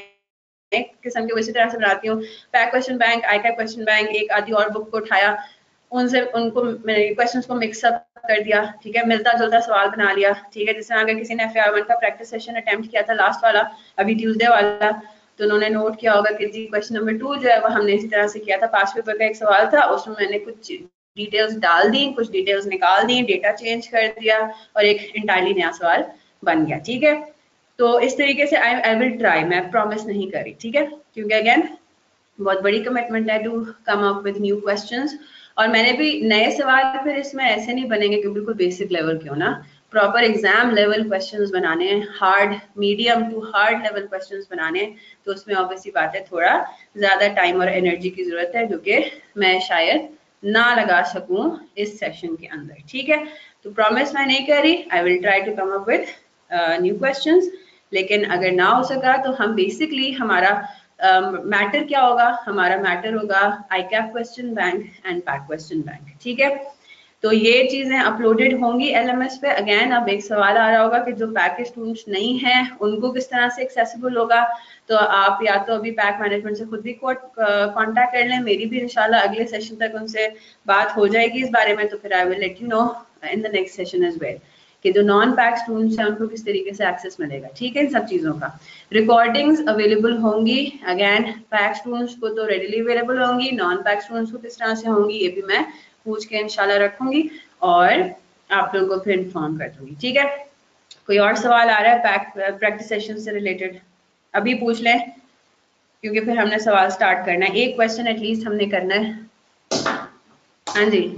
नए किस्म के उसी तरह से बनाती हूँ, PAC question bank, ICAP question bank, एक आधी और बुक को उठाया, उनसे उनको मैंने क्वेश्चंस को मिक्सअप कर दिया, ठीक है, मिलता जुलता सवाल बना लिया, ठीक है। जैसे अगर किसी ने एफ आर वन का प्रैक्टिस सेशन अटेम्प्ट किया था लास्ट वाला, अभी ट्यूसडे वाला, तो उन्होंने नोट किया होगा कि जी क्वेश्चन नंबर टू जो है वो हमने इसी तरह से किया था, पास पेपर का एक सवाल था, उसमें मैंने कुछ डिटेल्स डाल दी, कुछ डिटेल्स निकाल दी, डेटा चेंज कर दिया और एक इंटायरली नया सवाल बन गया, ठीक है। तो इस तरीके से आई आई विल ट्राई, मैं प्रॉमिस नहीं करी, ठीक है, क्योंकि अगेन बहुत बड़ी कमिटमेंट है to come up with new questions. और मैंने भी नए सवाल फिर इसमें ऐसे नहीं बनेंगे कि बिल्कुल बेसिक लेवल के हो ना, प्रॉपर एग्जाम लेवल क्वेश्चंस बनाने हैं, hard medium to hard level questions बनाने हैं, तो उसमें ऑब्वियसली बात है थोड़ा ज्यादा टाइम और एनर्जी की जरूरत है, जो कि मैं शायद ना लगा सकूं इस सेशन के अंदर, ठीक है। तो प्रॉमिस मैं नहीं कर रही, I will try to come up with new questions, लेकिन अगर ना हो सका तो हम बेसिकली हमारा मैटर uh, क्या होगा, हमारा मैटर होगा ICAP question bank and PAC question bank, ठीक है। तो ये चीजें अपलोडेड होंगी एलएमएस पे। अगेन अब एक सवाल आ रहा होगा कि जो पैक के स्टूडेंट्स नहीं हैं उनको किस तरह से एक्सेसिबल होगा, तो आप या तो अभी पैक मैनेजमेंट से खुद भी कांटेक्ट कर लें, मेरी भी इंशाल्लाह अगले सेशन तक उनसे बात हो जाएगी इस बारे में, तो फिर I will let you know in the next session as well कि जो नॉन पैक स्टूडेंट्स हैं उनको किस तरीके से एक्सेस मिलेगा, ठीक है। इन सब चीज़ों का रिकॉर्डिंग्स अवेलेबल होंगी, अगैन पैक स्टूडेंट्स को तो रेडिली अवेलेबल होंगी, नॉन पैक स्टूडेंट्स को किस तरह से होंगी ये भी मैं पूछ के इंशाल्लाह रखूंगी और आप लोगों को फिर इन्फॉर्म कर दूंगी, ठीक है। कोई और सवाल आ रहा है पैक प्रैक्टिस सेशन से रिलेटेड? अभी पूछ लें क्योंकि फिर हमने सवाल स्टार्ट करना है, एक क्वेश्चन एटलीस्ट हमने करना है। हाँ जी,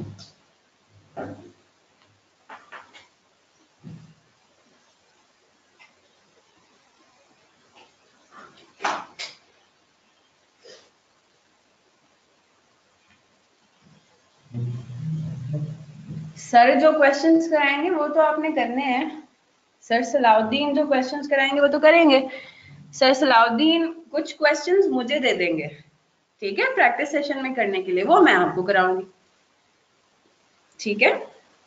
सर जो क्वेश्चंस कराएंगे वो तो आपने करने हैं। सर सलाउद्दीन जो क्वेश्चंस कराएंगे वो तो करेंगे। सर सलाउद्दीन कुछ क्वेश्चंस मुझे दे देंगे, ठीक है, प्रैक्टिस सेशन में करने के लिए, वो मैं आपको कराऊंगी, ठीक है।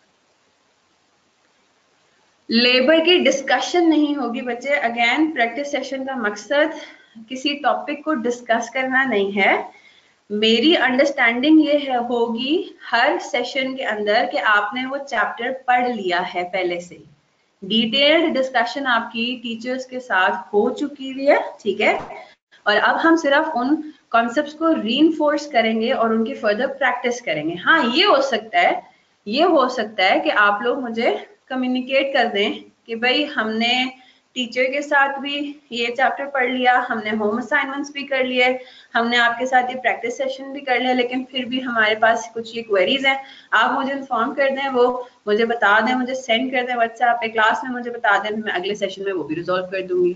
लेबर की डिस्कशन नहीं होगी बच्चे। अगेन प्रैक्टिस सेशन का मकसद किसी टॉपिक को डिस्कस करना नहीं है। मेरी अंडरस्टैंडिंग ये है होगी हर सेशन के अंदर कि आपने वो चैप्टर पढ़ लिया है पहले से, डिटेल्ड डिस्कशन आपकी टीचर्स के साथ हो चुकी है, ठीक है। और अब हम सिर्फ उन कॉन्सेप्ट्स को रीइंफोर्स करेंगे और उनकी फर्दर प्रैक्टिस करेंगे। हाँ, ये हो सकता है ये हो सकता है कि आप लोग मुझे कम्युनिकेट कर दें कि भाई हमने टीचर के साथ भी ये चैप्टर पढ़ लिया, हमने होम असाइनमेंट्स भी कर लिए, हमने आपके साथ ये प्रैक्टिस सेशन भी कर लिया, लेकिन फिर भी हमारे पास कुछ ये क्वेरीज हैं। आप मुझे इन्फॉर्म कर दें, वो मुझे बता दें, मुझे सेंड कर दें व्हाट्सएप पे, क्लास में मुझे बता दें, मैं अगले सेशन में वो भी रिजॉल्व कर दूंगी।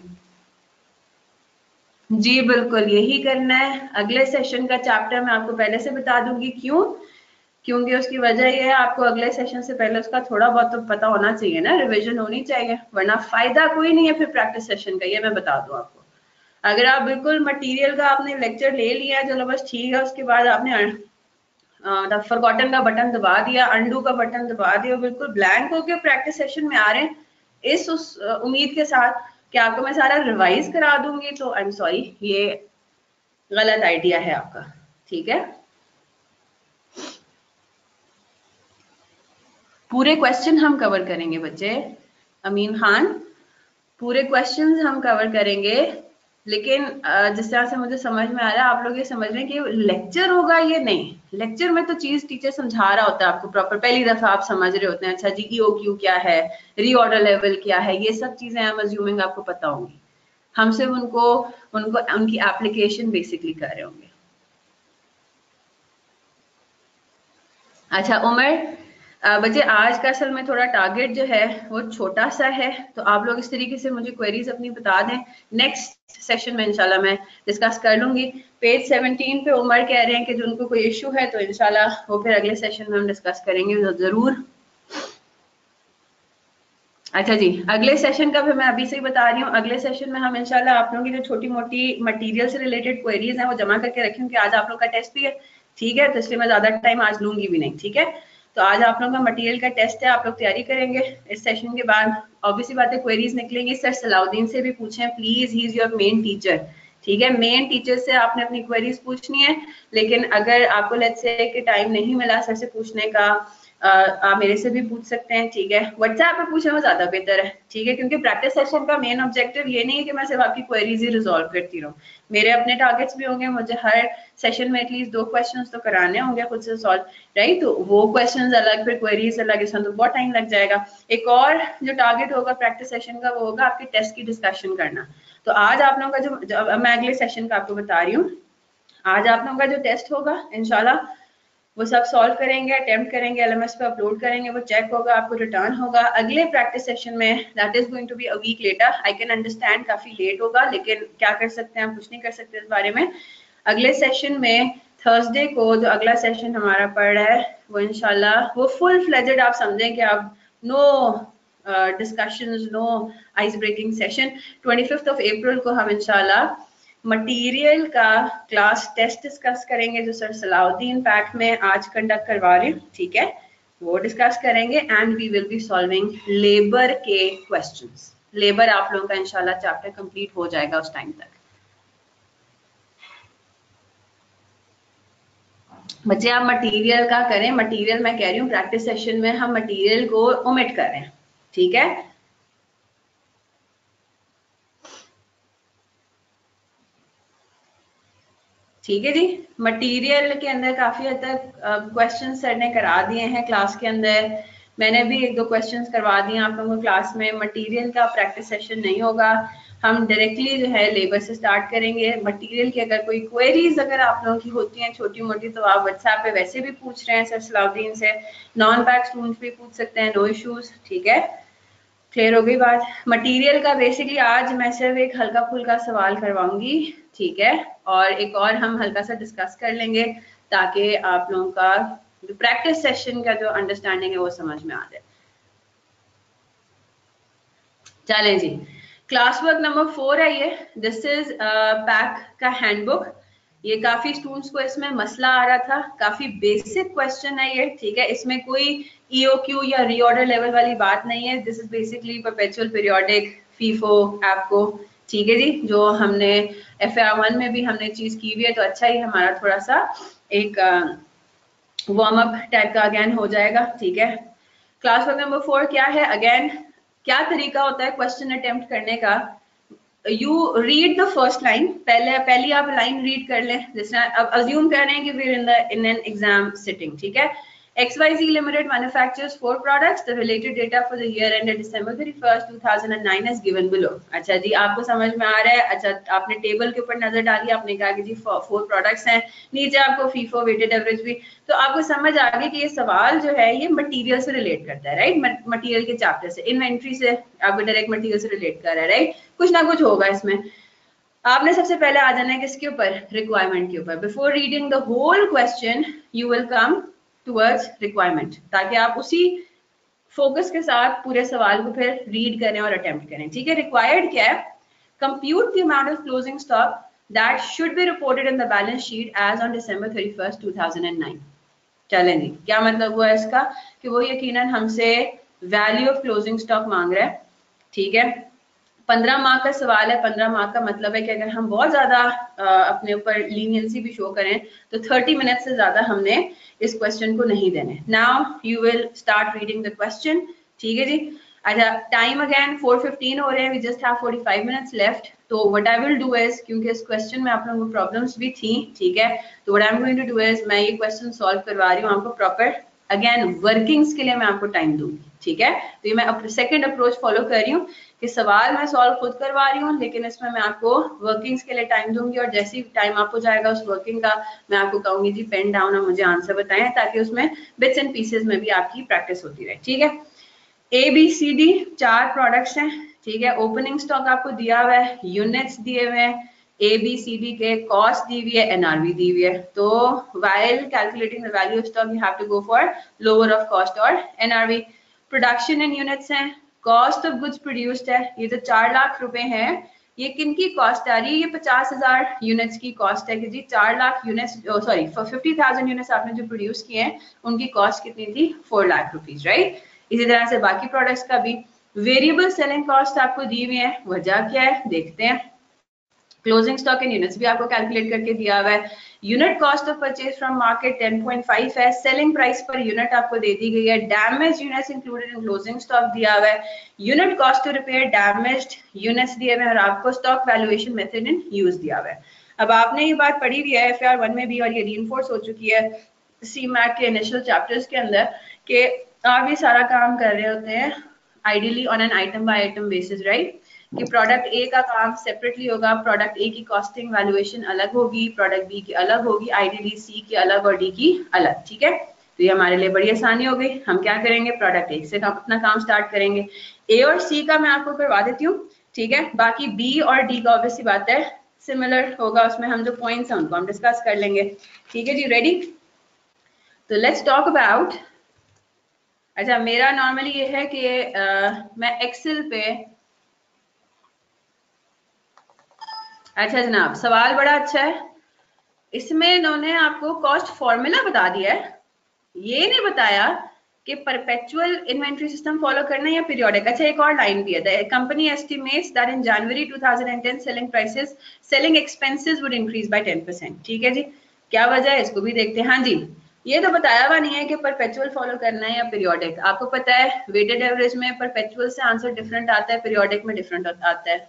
जी बिल्कुल यही करना है। अगले सेशन का चैप्टर मैं आपको पहले से बता दूंगी, क्यों? क्योंकि उसकी वजह यह है आपको अगले सेशन से पहले उसका थोड़ा बहुत तो पता होना चाहिए ना, रिवीजन होनी चाहिए, वरना फायदा कोई नहीं है फिर प्रैक्टिस सेशन का, ये मैं बता दूं आपको। अगर आप बिल्कुल मटेरियल का आपने लेक्चर ले लिया चलो बस ठीक है, उसके बाद आपने फॉरगॉटन का बटन दबा दिया, अंडू का बटन दबा दिया, बिल्कुल ब्लैंक होकर प्रैक्टिस सेशन में आ रहे हैं इस उस उम्मीद के साथ कि आपको मैं सारा रिवाइज करा दूंगी, तो आई एम सॉरी, ये गलत आइडिया है आपका, ठीक है। पूरे क्वेश्चन हम कवर करेंगे बच्चे, अमीन खान, पूरे क्वेश्चंस हम कवर करेंगे, लेकिन जिस तरह से मुझे समझ में आ रहा है आप लोग ये समझ रहे हैं कि लेक्चर होगा, ये नहीं। लेक्चर में तो चीज टीचर समझा रहा होता है आपको प्रॉपर, पहली दफा आप समझ रहे होते हैं, अच्छा जी ई ओ क्यू क्या है, रीऑर्डर लेवल क्या है, ये सब चीजें हम अज्यूमिंग आपको पता होंगी, हम सिर्फ उनको उनको उनकी एप्लीकेशन बेसिकली कर रहे होंगे। अच्छा उमर, बच्चे आज का असल में थोड़ा टारगेट जो है वो छोटा सा है, तो आप लोग इस तरीके से मुझे क्वेरीज अपनी बता दें, नेक्स्ट सेशन में इंशाल्लाह मैं डिस्कस कर लूंगी। पेज सेवनटीन पे उमर कह रहे हैं कि जो उनको कोई इशू है तो इंशाल्लाह वो फिर अगले सेशन में हम डिस्कस करेंगे जरूर। अच्छा जी, अगले सेशन का फिर मैं अभी से ही बता रही हूँ, अगले सेशन में हम इंशाल्लाह आप लोगों की जो छोटी मोटी मटेरियल से रिलेटेड क्वेरीज हैं वो जमा करके रखें, कि आज आप लोग का टेस्ट भी है, ठीक है, तो इसलिए मैं ज्यादा टाइम आज लूंगी भी नहीं, ठीक है। तो आज आप लोगों का मटेरियल का टेस्ट है, आप लोग तैयारी करेंगे। इस सेशन के बाद ऑब्वियसली बातें क्वेरीज निकलेंगी, सर सलाउद्दीन से भी पूछें please, he is your main teacher, ठीक है। मेन टीचर से आपने अपनी क्वेरीज पूछनी है, लेकिन अगर आपको लेट्स से कि टाइम नहीं मिला सर से पूछने का, आप मेरे से भी पूछ सकते हैं, ठीक है। व्हाट्सएप पे पूछना वो ज्यादा बेहतर है, ठीक है, क्योंकि प्रैक्टिस सेशन का मेन ऑब्जेक्टिव ये नहीं है कि मैं सिर्फ आपकी क्वेरीज ही रिजॉल्व करती रहूं, मेरे अपने टारगेट्स भी होंगे, मुझे हर सेशन में एटलीस्ट दो क्वेश्चंस तो कराने होंगे खुद से सॉल्व, राइट। तो वो क्वेश्चंस अलग, फिर क्वेरीज अलग, इसमें तो बहुत टाइम लग जाएगा। एक और जो टारगेट होगा प्रैक्टिस सेशन का वो होगा आपके टेस्ट की डिस्कशन करना। तो आज आप लोगों का जो, जो मैं अगले सेशन का आपको बता रही हूँ, आज आप लोगों का जो टेस्ट होगा इंशाल्लाह वो सब सॉल्व करेंगे, अटेम्प्ट करेंगे, एलएमएस पे अपलोड करेंगे, वो चेक होगा, आपको रिटर्न होगा अगले प्रैक्टिस सेशन में, that is going to be a week later. I can understand काफी लेट होगा, लेकिन क्या कर सकते हैं, हम कुछ नहीं कर सकते इस बारे में। अगले सेशन में थर्सडे को जो अगला सेशन हमारा पड़ रहा है वो इंशाल्लाह वो फुल फ्लेजेड आप समझें कि आप no discussions, no ice breaking session. Twenty fifth of April को हम इंशाल्लाह मटेरियल का क्लास टेस्ट डिस्कस करेंगे जो सर सलाउद्दीन पैक में आज कंडक्ट करवा रहे हैं, ठीक है। वो डिस्कस करेंगे and we will be solving labour के क्वेश्चंस। लेबर आप लोगों का इंशाल्लाह चैप्टर कंप्लीट हो जाएगा उस टाइम तक। बच्चे आप मटेरियल का करें, मटेरियल मैं कह रही हूँ प्रैक्टिस सेशन में हम मटेरियल को ओमिट कर रहे हैं, ठीक है। ठीक है जी, मटेरियल के अंदर काफी हद तक क्वेश्चन सर ने करा दिए हैं क्लास के अंदर। मैंने भी एक दो क्वेश्चंस करवा दिए आप लोगों को क्लास में। मटेरियल का प्रैक्टिस सेशन नहीं होगा, हम डायरेक्टली जो है लेबर से स्टार्ट करेंगे। मटेरियल की अगर कोई क्वेरीज अगर आप लोगों की होती हैं छोटी मोटी तो आप व्हाट्सएप पे वैसे भी पूछ रहे हैं सर सलाउद्दीन से, नॉन पैक स्टूडेंट्स भी पूछ सकते हैं, नो इश्यूज, ठीक है। क्लियर हो गई बात। मटेरियल का बेसिकली आज मैं सिर्फ एक हल्का फुल्का सवाल करवाऊंगी, ठीक है, और एक और हम हल्का सा डिस्कस कर लेंगे ताकि आप लोगों का जो प्रैक्टिस सेशन का जो अंडरस्टैंडिंग है वो समझ में आ जाए। चलें जी, क्लास वर्क नंबर फोर है ये। दिस इज पैक का हैंडबुक। ये काफी स्टूडेंट्स को इसमें मसला आ रहा था, काफी बेसिक क्वेश्चन है ये, ठीक है। इसमें कोई ईओक्यू या रीऑर्डर लेवल वाली बात नहीं है। This is basically perpetual periodic, FIFO, एप्को, ठीक है जी। जो हमने एफ आर वन में भी हमने चीज की हुई है, तो अच्छा ही हमारा थोड़ा सा एक वार्म अप टाइप का अगेन हो जाएगा, ठीक है। क्लास वर्क नंबर फोर क्या है, अगेन क्या तरीका होता है क्वेश्चन अटेम्प्ट करने का। You read the first line, पहले पहली आप लाइन रीड कर लें। जैसे अब अज्यूम कर रहे हैं कि we in the in an exam sitting, ठीक है। X Y Z Limited manufactures four products. The related data for the year ended December thirty-first, two thousand nine is given below. अच्छा जी, आपको समझ में आ रहा है। अच्छा, आपने टेबल के ऊपर नजर डाली, आपने कहा कि जी फोर प्रोडक्ट्स हैं, नीचे आपको फीफो वेटेड एवरेज भी, तो आपको समझ आ गई कि ये सवाल जो है ये मटेरियल से रिलेट करता है, राइट। मटेरियल के चैप्टर से, इन्वेंट्री से आपको डायरेक्ट मटेरियल से रिलेट कर रहा है, राइट। कुछ ना कुछ होगा इसमें। आपने सबसे पहले आ जाना है किसके ऊपर, रिक्वायरमेंट के ऊपर। Before reading the whole question you will come towards requirement, ताकि आप उसी फोकस के साथ पूरे सवाल को फिर रीड करें और अटेम्प्ट करें, ठीक है। रिक्वायर्ड क्या है, compute the amount of closing stock that should be reported in the balance sheet as on December thirty first two thousand nine. चलें जी, क्या मतलब हुआ इसका कि वो यकीनन हमसे वैल्यू ऑफ क्लोजिंग स्टॉक मांग रहा है, ठीक है। पंद्रह मार्क का सवाल है। पंद्रह मार्क का मतलब है कि अगर हम बहुत ज्यादा अपने ऊपर लीनियंसी भी शो करें तो तीस मिनट से ज्यादा हमने इस क्वेश्चन को नहीं देने। Now you will start reading the question, ठीक है जी। अच्छा, टाइम अगेन फोर फिफ्टीन हो रहे हैं, we just have forty five minutes left. तो what I will do is, क्योंकि इस क्वेश्चन में आप लोगों को प्रॉब्लम्स भी थी, ठीक है, तो what I am going to do is, मैं ये क्वेश्चन सॉल्व करवा रही हूँ आपको प्रॉपर। अगेन वर्किंग्स के लिए मैं आपको टाइम दूंगी, ठीक है। तो ये मैं सेकंड अप्रोच फॉलो कर रही हूँ कि सवाल मैं सॉल्व खुद करवा रही हूँ, लेकिन इसमें मैं आपको वर्किंग्स के लिए टाइम दूंगी, और जैसे ही टाइम आपको जाएगा उस वर्किंग का, मैं आपको कहूंगी जी पेन डाउन और मुझे आंसर बताएं, ताकि उसमें बिट्स एंड पीसेस में भी आपकी प्रैक्टिस होती रहे, ठीक है। ए बी सी डी चार प्रोडक्ट्स हैं, ठीक है। ओपनिंग स्टॉक आपको दिया हुआ है, यूनिट्स दिए हुए हैं, ए बी सी डी के कॉस्ट दी हुई है, एनआरवी दी हुई है। तो while calculating the value of stock you have to go for lower of cost और एनआरवी। प्रोडक्शन इन यूनिट्स हैं, कॉस्ट ऑफ गुड्स प्रोड्यूस्ड है, ये तो चार लाख रुपए हैं, ये किन की कॉस्ट आ रही है, ये पचास हजार यूनिट्स की कॉस्ट है कि जी चार lakh units, sorry fifty thousand units आपने जो प्रोड्यूस किए हैं उनकी कॉस्ट कितनी थी, फोर लाख रुपीज, राइट। इसी तरह से बाकी प्रोडक्ट्स का भी। वेरिएबल सेलिंग कॉस्ट आपको दी हुई है, वजह क्या है देखते हैं। क्लोजिंग स्टॉक इन यूनिट्स भी आपको कैलकुलेट करके दिया हुआ है। Unit cost of purchase from market ten point five है, सेलिंग प्राइस पर यूनिट आपको दे दी गई है, damage units included in closing stock दिया हुआ है, unit cost to repair damaged units दिए हुए हैं, और आपको stock valuation method in use दिया हुआ है। अब आपने ये बात पढ़ी हुई है एफ आर वन में भी, और ये रीइंफोर्स हो चुकी है सी मैक के इनिशियल चैप्टर्स के अंदर, कि आप ये सारा काम कर रहे होते हैं ideally on an item by item basis, right. कि प्रोडक्ट ए का काम सेपरेटली होगा, प्रोडक्ट ए की कॉस्टिंग वैल्यूएशन अलग होगी, प्रोडक्ट बी की अलग होगी, आइडियली सी की अलग और डी की अलग, ठीक है। तो ये हमारे लिए बड़ी आसानी हो गई। हम क्या करेंगे, प्रोडक्ट ए से अपना काम स्टार्ट करेंगे। ए और सी का मैं आपको करवा देती हूँ, ठीक है। बाकी बी और डी का ऑब्वियसली बात है सिमिलर होगा, उसमें हम जो पॉइंट्स हैं उनको हम डिस्कस कर लेंगे, ठीक है जी। रेडी, तो लेट्स टॉक अबाउट। अच्छा, मेरा नॉर्मली ये है कि आ, मैं एक्सेल पे, अच्छा जनाब सवाल बड़ा अच्छा है। इसमें इन्होंने आपको कॉस्ट फॉर्मूला बता दिया है, ये नहीं बताया कि परपेचुअल इन्वेंट्री सिस्टम फॉलो करना है या पीरियोडिक। अच्छा एक और लाइन भी है, company estimates that in January two thousand ten selling prices selling expenses would increase by ten percent. ठीक है जी, क्या वजह है इसको भी देखते हैं। हाँ जी, ये तो बताया हुआ नहीं है कि परपेचुअल फॉलो करना है या पीरियोडिक। आपको पता है वेटेड एवरेज में परपेचुअल से आंसर डिफरेंट आता है, पीरियोडिक में डिफरेंट आता है।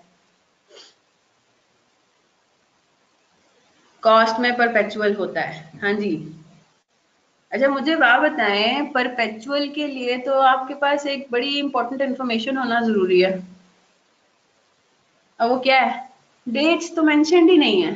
कॉस्ट में परपेचुअल होता है। हाँ जी। अच्छा मुझे बात बताएं, परपेचुअल के लिए तो आपके पास एक बड़ी इंपॉर्टेंट इंफॉर्मेशन होना जरूरी है। अब वो क्या है? डेट्स तो मेंशन्ड ही नहीं है।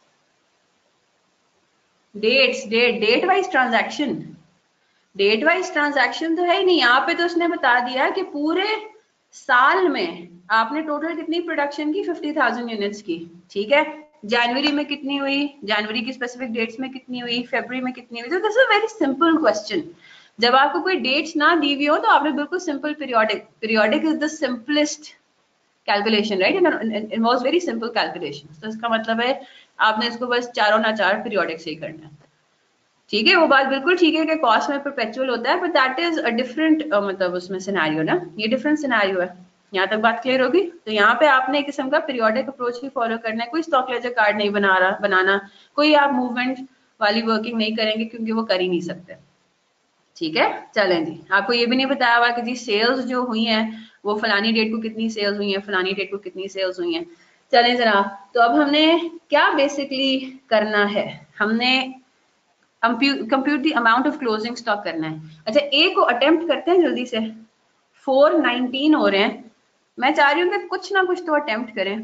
Dates, date date wise transaction, date wise transaction तो है ही नहीं यहाँ पे। तो उसने बता दिया कि पूरे साल में आपने टोटल कितनी प्रोडक्शन की, फिफ्टी थाउजेंड यूनिट्स की। ठीक है, जनवरी में कितनी हुई, जनवरी की स्पेसिफिक डेट्स में कितनी हुई, फरवरी में कितनी हुई। तो this is very simple question. जब आपको कोई डेट्स ना दी हुई हो तो आपने बिल्कुल simple periodic, periodic is the simplest calculation, right, involves very simple calculation. तो इसका मतलब है आपने इसको बस चारों ना चार पीरियोडिक से ही करना है। ठीक है, वो बात बिल्कुल ठीक है कि कॉस्ट में परपेचुअल होता है, but that is a different मतलब उसमें सिनेरियो ना, ये डिफरेंट सिनेरियो है। यहाँ तक बात क्लियर होगी। तो यहाँ पे आपने एक किस्म का पीरियोडिक अप्रोच ही फॉलो करना है। कोई स्टॉक लेजर कार्ड नहीं बना रहा बनाना, कोई आप मूवमेंट वाली वर्किंग नहीं करेंगे क्योंकि वो कर ही नहीं सकते। ठीक है, चलें जी। आपको ये भी नहीं बताया हुआ कि जी सेल्स जो हुई हैं वो फलानी डेट को कितनी सेल्स हुई हैं, फलानी डेट को कितनी सेल्स हुई हैं। चलें जनाब, तो अब हमने क्या बेसिकली करना है, हमने compute the amount of closing stock करना है। अच्छा ए को अटेम्प्ट करते हैं जल्दी से, फोर नाइनटीन हो रहे हैं। मैं चाह रही हूँ कि कुछ ना कुछ तो अटेम्प्ट करें।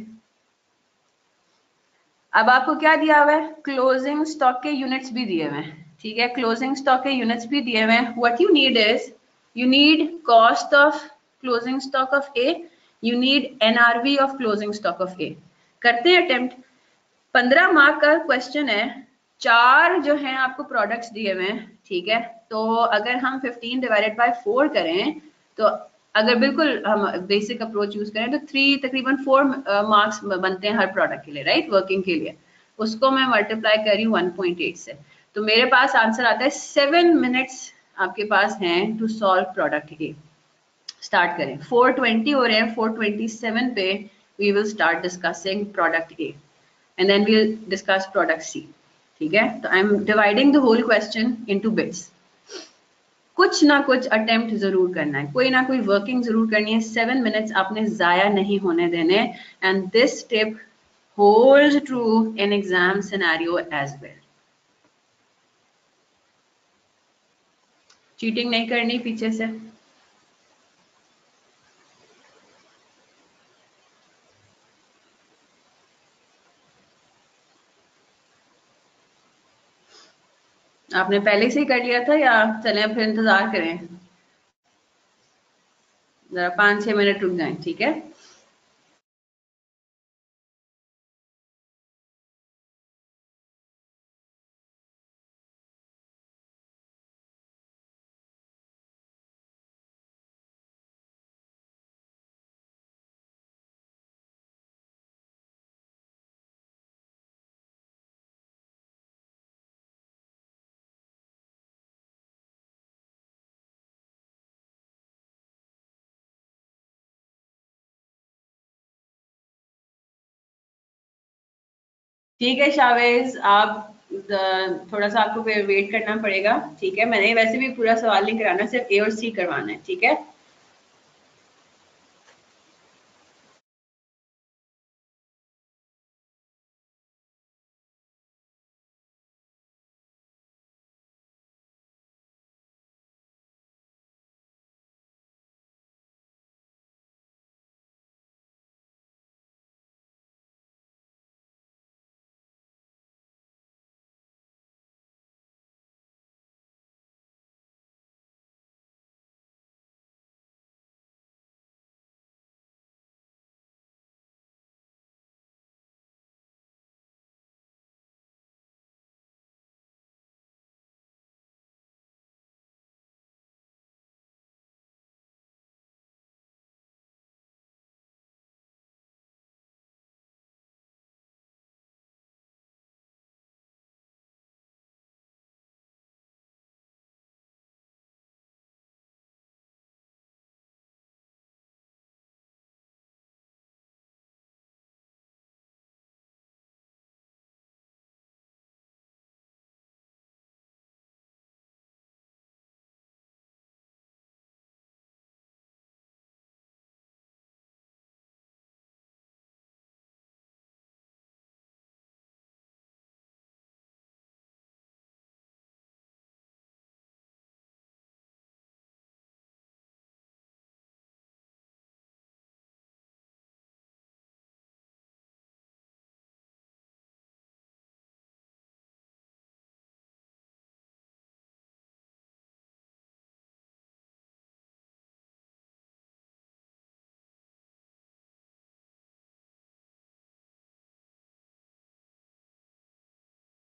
अब आपको क्या दिया हुआ है, क्लोजिंग स्टॉक के यूनिट्स भी दिए हुए हैं। ठीक है, क्लोजिंग स्टॉक के यूनिट्स भी दिए हुए हैं। What you need is, you need cost of closing stock of A, you need NRV of closing stock of A. करते हैं अटेम्प्ट। पंद्रह मार्क का क्वेश्चन है, चार जो है आपको प्रोडक्ट्स दिए हुए हैं। ठीक है, तो अगर हम फिफ्टीन डिवाइडेड बाय फोर करें तो अगर बिल्कुल हम बेसिक अप्रोच यूज करें तो थ्री तकरीबन फोर मार्क्स बनते हैं हर प्रोडक्ट के लिए, राइट, वर्किंग के लिए। उसको मैं मल्टीप्लाई कर रही हूँ वन पॉइंट एट से, तो मेरे पास आंसर आता है सेवन मिनट्स आपके पास हैं to solve product A. Start करें, फोर ट्वेंटी हो रहे हैं, फोर ट्वेंटी सेवन पे we will start discussing product A and then we'll discuss product C. ठीक है, तो I'm dividing the whole question into bits. कुछ ना कुछ अटेम्प्ट जरूर करना है, कोई ना कोई वर्किंग जरूर करनी है। सेवन मिनट्स आपने जाया नहीं होने देने, and this tip holds true in exam scenario as well. Cheating नहीं करनी पीछे से। आपने पहले से ही कर लिया था या चलें फिर इंतजार करें? जरा पाँच छह मिनट रुक जाएं। ठीक है। ठीक है शावेज, आप थोड़ा सा आपको वेट करना पड़ेगा। ठीक है, मैंने वैसे भी पूरा सवाल नहीं कराना, सिर्फ ए और सी करवाना है। ठीक है।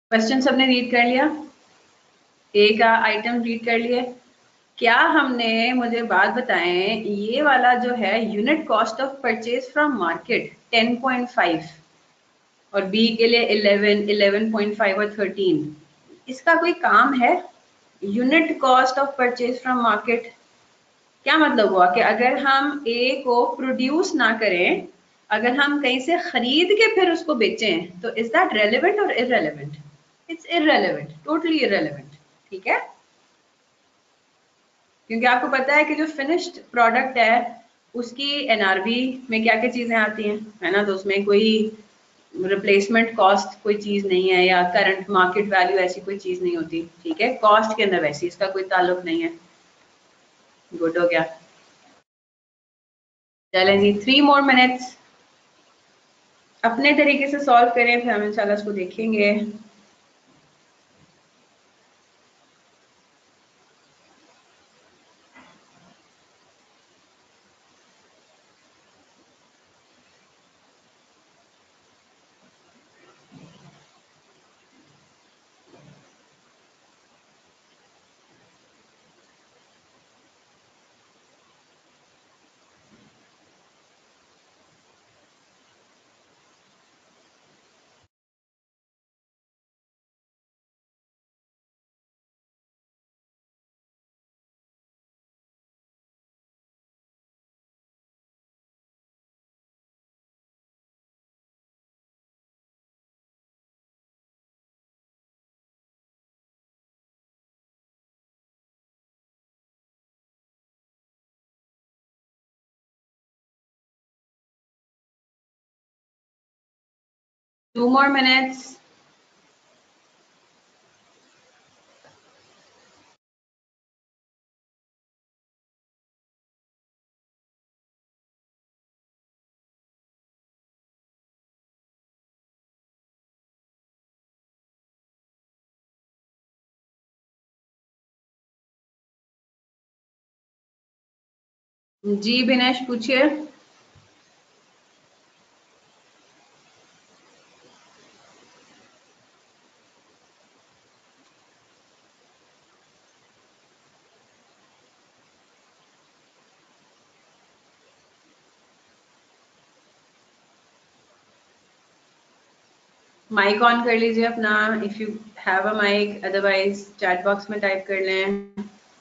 क्वेश्चन सबने रीड कर लिया, ए का आइटम रीड कर लिए। क्या हमने, मुझे बात बताएं, ये वाला जो है unit cost of purchase from market ten point five और बी के लिए इलेवन, इलेवन पॉइंट फाइव और थर्टीन, इसका कोई काम है? Unit cost of purchase from market क्या मतलब हुआ कि अगर हम ए को प्रोड्यूस ना करें, अगर हम कहीं से खरीद के फिर उसको बेचें, तो इज दैट रेलेवेंट और irrelevant? It's irrelevant, totally irrelevant. ठीक है, क्योंकि आपको पता है कि जो फिनिश्ड प्रोडक्ट है उसकी एनआरबी में क्या क्या चीजें आती हैं, है ना, तो उसमें कोई रिप्लेसमेंट कॉस्ट कोई चीज नहीं है या करंट मार्केट वैल्यू ऐसी कोई चीज नहीं होती। ठीक है, कॉस्ट के अंदर वैसी इसका कोई ताल्लुक नहीं है। गुड हो गया। चलें जी, थ्री मोर मिनट्स, अपने तरीके से सॉल्व करें, फिर हम इंशाल्लाह इसको देखेंगे। Two more minutes. जी विनेश पूछिए। माइक ऑन कर लीजिए अपना, if you have a mic, otherwise chat box में टाइप कर लें।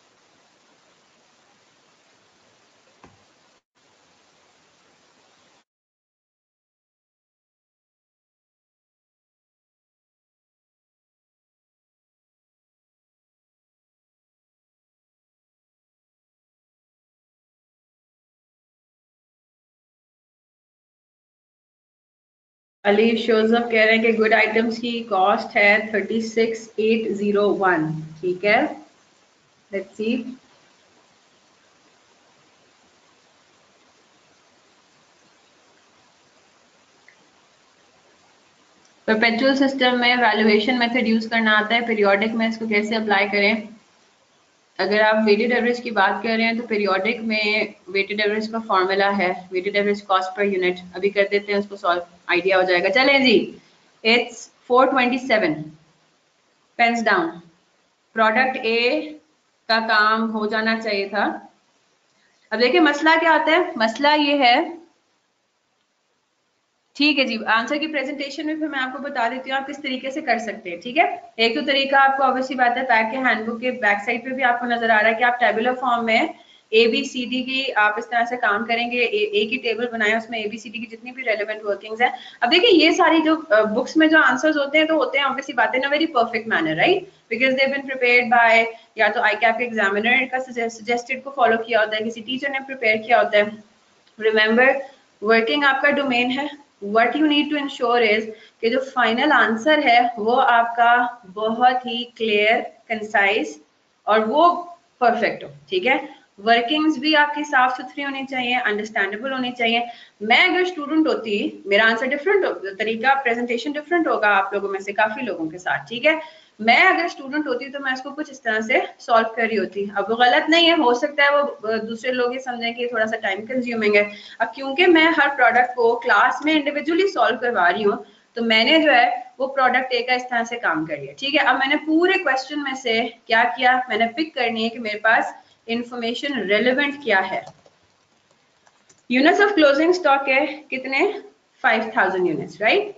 अली जोसेफ कह रहे हैं कि गुड आइटम्स की कॉस्ट है thirty six eight zero one. ठीक है, लेट्स सी। परपेचुअल सिस्टम में वैल्यूएशन मेथड यूज करना आता है, पीरियोडिक में इसको कैसे अप्लाई करें? अगर आप वेटेड एवरेज की बात कर रहे हैं तो पीरियोडिक में वेटेड एवरेज का फॉर्मूला है weighted average cost per unit. अभी कर देते हैं उसको सॉल्व, आइडिया हो जाएगा। चलें जी, it's four twenty seven, pens down. Product A का काम हो जाना चाहिए था। अब देखिए मसला क्या होता है, मसला ये है, ठीक है जी, आंसर की प्रेजेंटेशन में फिर मैं आपको बता देती हूँ आप किस तरीके से कर सकते हैं। ठीक है, एक तो तरीका आपको ऑब्वियसली बात है, पैक के हैंडबुक के बैक साइड पे भी आपको नजर आ रहा है कि आप टेबुलर फॉर्म में ए बी सी डी की आप इस तरह से काम करेंगे, ए, ए की टेबल बनाए, उसमें ए बी सी डी की जितनी भी रेलेवेंट वर्किंग्स हैं। अब देखिए ये सारी जो बुक्स में जो आंसर्स होते हैं तो होते हैं ऑब्वियसली बात है in a very perfect manner, right, because they been prepared by या तो आई कैप के एग्जामिनर का सजेस्टेड को फॉलो किया होता है, किसी टीचर ने प्रिपेयर किया होता है। रिमेंबर, वर्किंग आपका डोमेन है, what you need to ensure is कि जो फाइनल आंसर है वो आपका बहुत ही क्लियर, कंसाइज और वो परफेक्ट हो। ठीक है, वर्किंग्स भी आपकी साफ सुथरी होनी चाहिए, अंडरस्टैंडेबल होनी चाहिए। मैं अगर स्टूडेंट होती, मेरा आंसर डिफरेंट हो, तरीका प्रेजेंटेशन डिफरेंट होगा आप लोगों में से काफी लोगों के साथ। ठीक है, मैं अगर स्टूडेंट होती तो मैं इसको कुछ इस तरह से सॉल्व कर रही होती। अब वो गलत नहीं है, हो सकता है वो दूसरे लोग ये समझें कि थोड़ा सा टाइम कंज्यूमिंग है। अब क्योंकि मैं हर प्रोडक्ट को क्लास में इंडिविजुअली सॉल्व करवा रही हूँ तो मैंने जो है वो प्रोडक्ट ए का इस तरह से काम कर लिया, ठीक है। अब मैंने पूरे क्वेश्चन में से क्या किया, मैंने पिक करनी है कि मेरे पास इंफॉर्मेशन रेलेवेंट क्या है। यूनिट्स ऑफ क्लोजिंग स्टॉक है कितने, फाइव थाउजेंड यूनिट्स, राइट।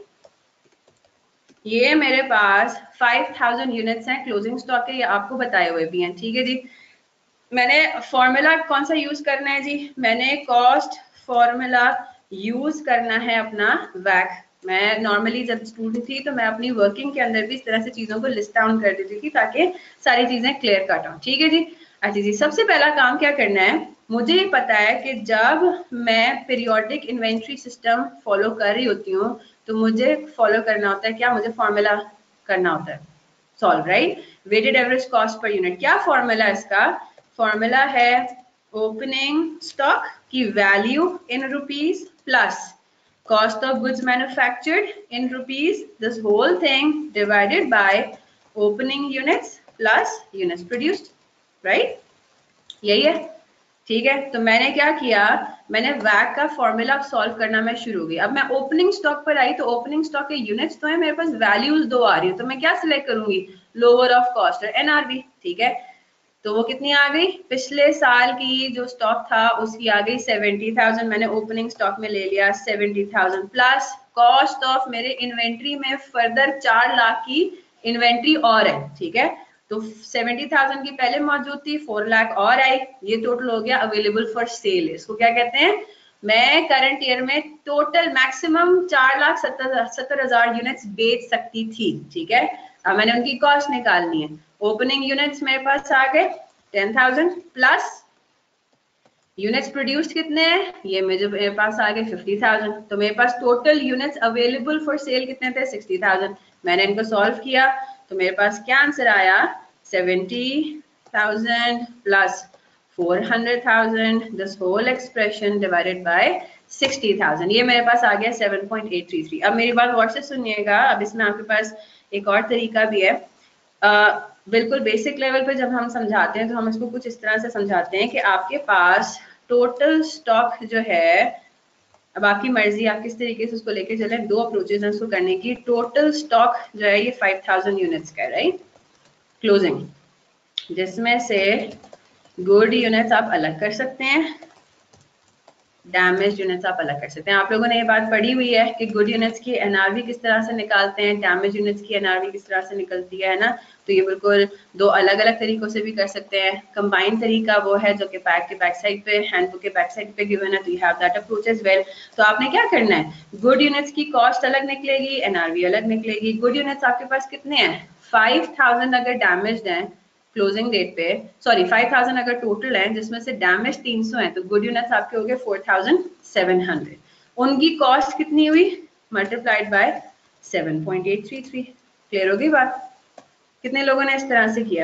ये मेरे पास फाइव थाउजेंड यूनिट्स हैं क्लोजिंग स्टॉक के, ये आपको बताए हुए भी हैं, ठीक है जी। मैंने फॉर्मूला कौन सा यूज करना है जी, मैंने कॉस्ट फॉर्मूला यूज करना है अपना वैक। मैं नॉर्मली जब स्टूडेंट थी तो मैं अपनी वर्किंग के अंदर भी इस तरह से चीजों को लिस्ट डाउन कर देती थी ताकि सारी चीजें क्लियर कट हो, ठीक है जी। अच्छा जी, सबसे पहला काम क्या करना है, मुझे ये पता है कि जब मैं पीरियोडिक इन्वेंट्री सिस्टम फॉलो कर रही होती हूँ तो मुझे फॉलो करना होता है क्या, मुझे फॉर्मूला करना होता है solve, right. Weighted average cost per unit, क्या फॉर्मूला इसका, फॉर्मूला है ओपनिंग स्टॉक की value in rupees plus cost of goods manufactured in rupees, this whole thing divided by opening units plus units produced, right? यही है, ठीक है। तो मैंने क्या किया, मैंने वैक का फॉर्मूला सॉल्व करना मैं शुरू हो गई। अब मैं ओपनिंग स्टॉक पर आई तो ओपनिंग स्टॉक के यूनिट्स तो है, मेरे पास वैल्यूज दो आ रही है, तो मैं क्या सिलेक्ट करूंगी, लोअर ऑफ कॉस्ट और एनआरवी, ठीक है। तो वो कितनी आ गई, पिछले साल की जो स्टॉक था उसकी आ गई सेवेंटी थाउजेंड, मैंने ओपनिंग स्टॉक में ले लिया seventy thousand plus cost of मेरे इन्वेंट्री में फर्दर चार लाख की इन्वेंट्री और है, ठीक है। तो सेवेंटी थाउजेंड की पहले मौजूद थी, फोर लाख और आई, ये टोटल हो गया अवेलेबल फॉर सेल। इसको क्या कहते हैं, मैं करंट ईयर में टोटल मैक्सिमम चार लाख सत्तर सत्तर हजार यूनिट्स बेच सकती थी, ठीक है। अब मैंने उनकी कॉस्ट निकालनी है, ओपनिंग यूनिट्स मेरे पास आ गए ten thousand plus units produced कितने हैं, ये मेरे मेरे पास आ गए फिफ्टी थाउजेंड, तो मेरे पास total units available for sale कितने थे, सिक्सटी थाउजेंड। मैंने इनको सॉल्व किया तो मेरे पास क्या आंसर आया, seventy thousand plus four hundred thousand, this whole expression divided by sixty thousand, ये मेरे पास आ गया seven point eight three three. अब मेरी बात गौर से सुनिएगा, अब इसमें आपके पास एक और तरीका भी है। uh, बिल्कुल बेसिक लेवल पे जब हम समझाते हैं तो हम इसको कुछ इस तरह से समझाते हैं कि आपके पास टोटल स्टॉक जो है, अब आपकी मर्जी आप किस तरीके से उसको लेके चलें, दो अप्रोचेज हैं उसको करने की। टोटल स्टॉक जो है ये फाइव थाउजेंड यूनिट्स का है, राइट, क्लोजिंग, जिसमें से गुड यूनिट्स आप अलग कर सकते हैं, डैमेज यूनिट्स आप अलग कर सकते हैं। आप लोगों ने ये बात पढ़ी हुई है कि गुड यूनिट्स की एनआरवी किस तरह से निकालते हैं, डैमेज यूनिट्स की एनआरवी किस तरह से निकलती है ना। तो ये बिल्कुल दो अलग अलग तरीकों से भी कर सकते हैं। कंबाइंड तरीका वो है जो कि पैक के बैक साइड पे, हैंडबुक के बैक साइड पे गिवन है, तो you have that approach as well. तो आपने क्या करना है, गुड यूनिट्स की कॉस्ट अलग निकलेगी, एनआरवी अलग निकलेगी। गुड यूनिट्स आपके पास कितने हैं, फाइव थाउजेंड अगर डैमेज्ड हैं क्लोजिंग डेट पे, सॉरी फाइव थाउजेंड अगर टोटल है जिसमें से डैमेज तीन सौ है, तो गुड यूनिट्स आपके हो गए फोर थाउजेंड सेवन हंड्रेड। उनकी कॉस्ट कितनी हुई, multiplied by seven point eight three three. Clear होगी बात, कितने लोगों ने इस तरह से किया,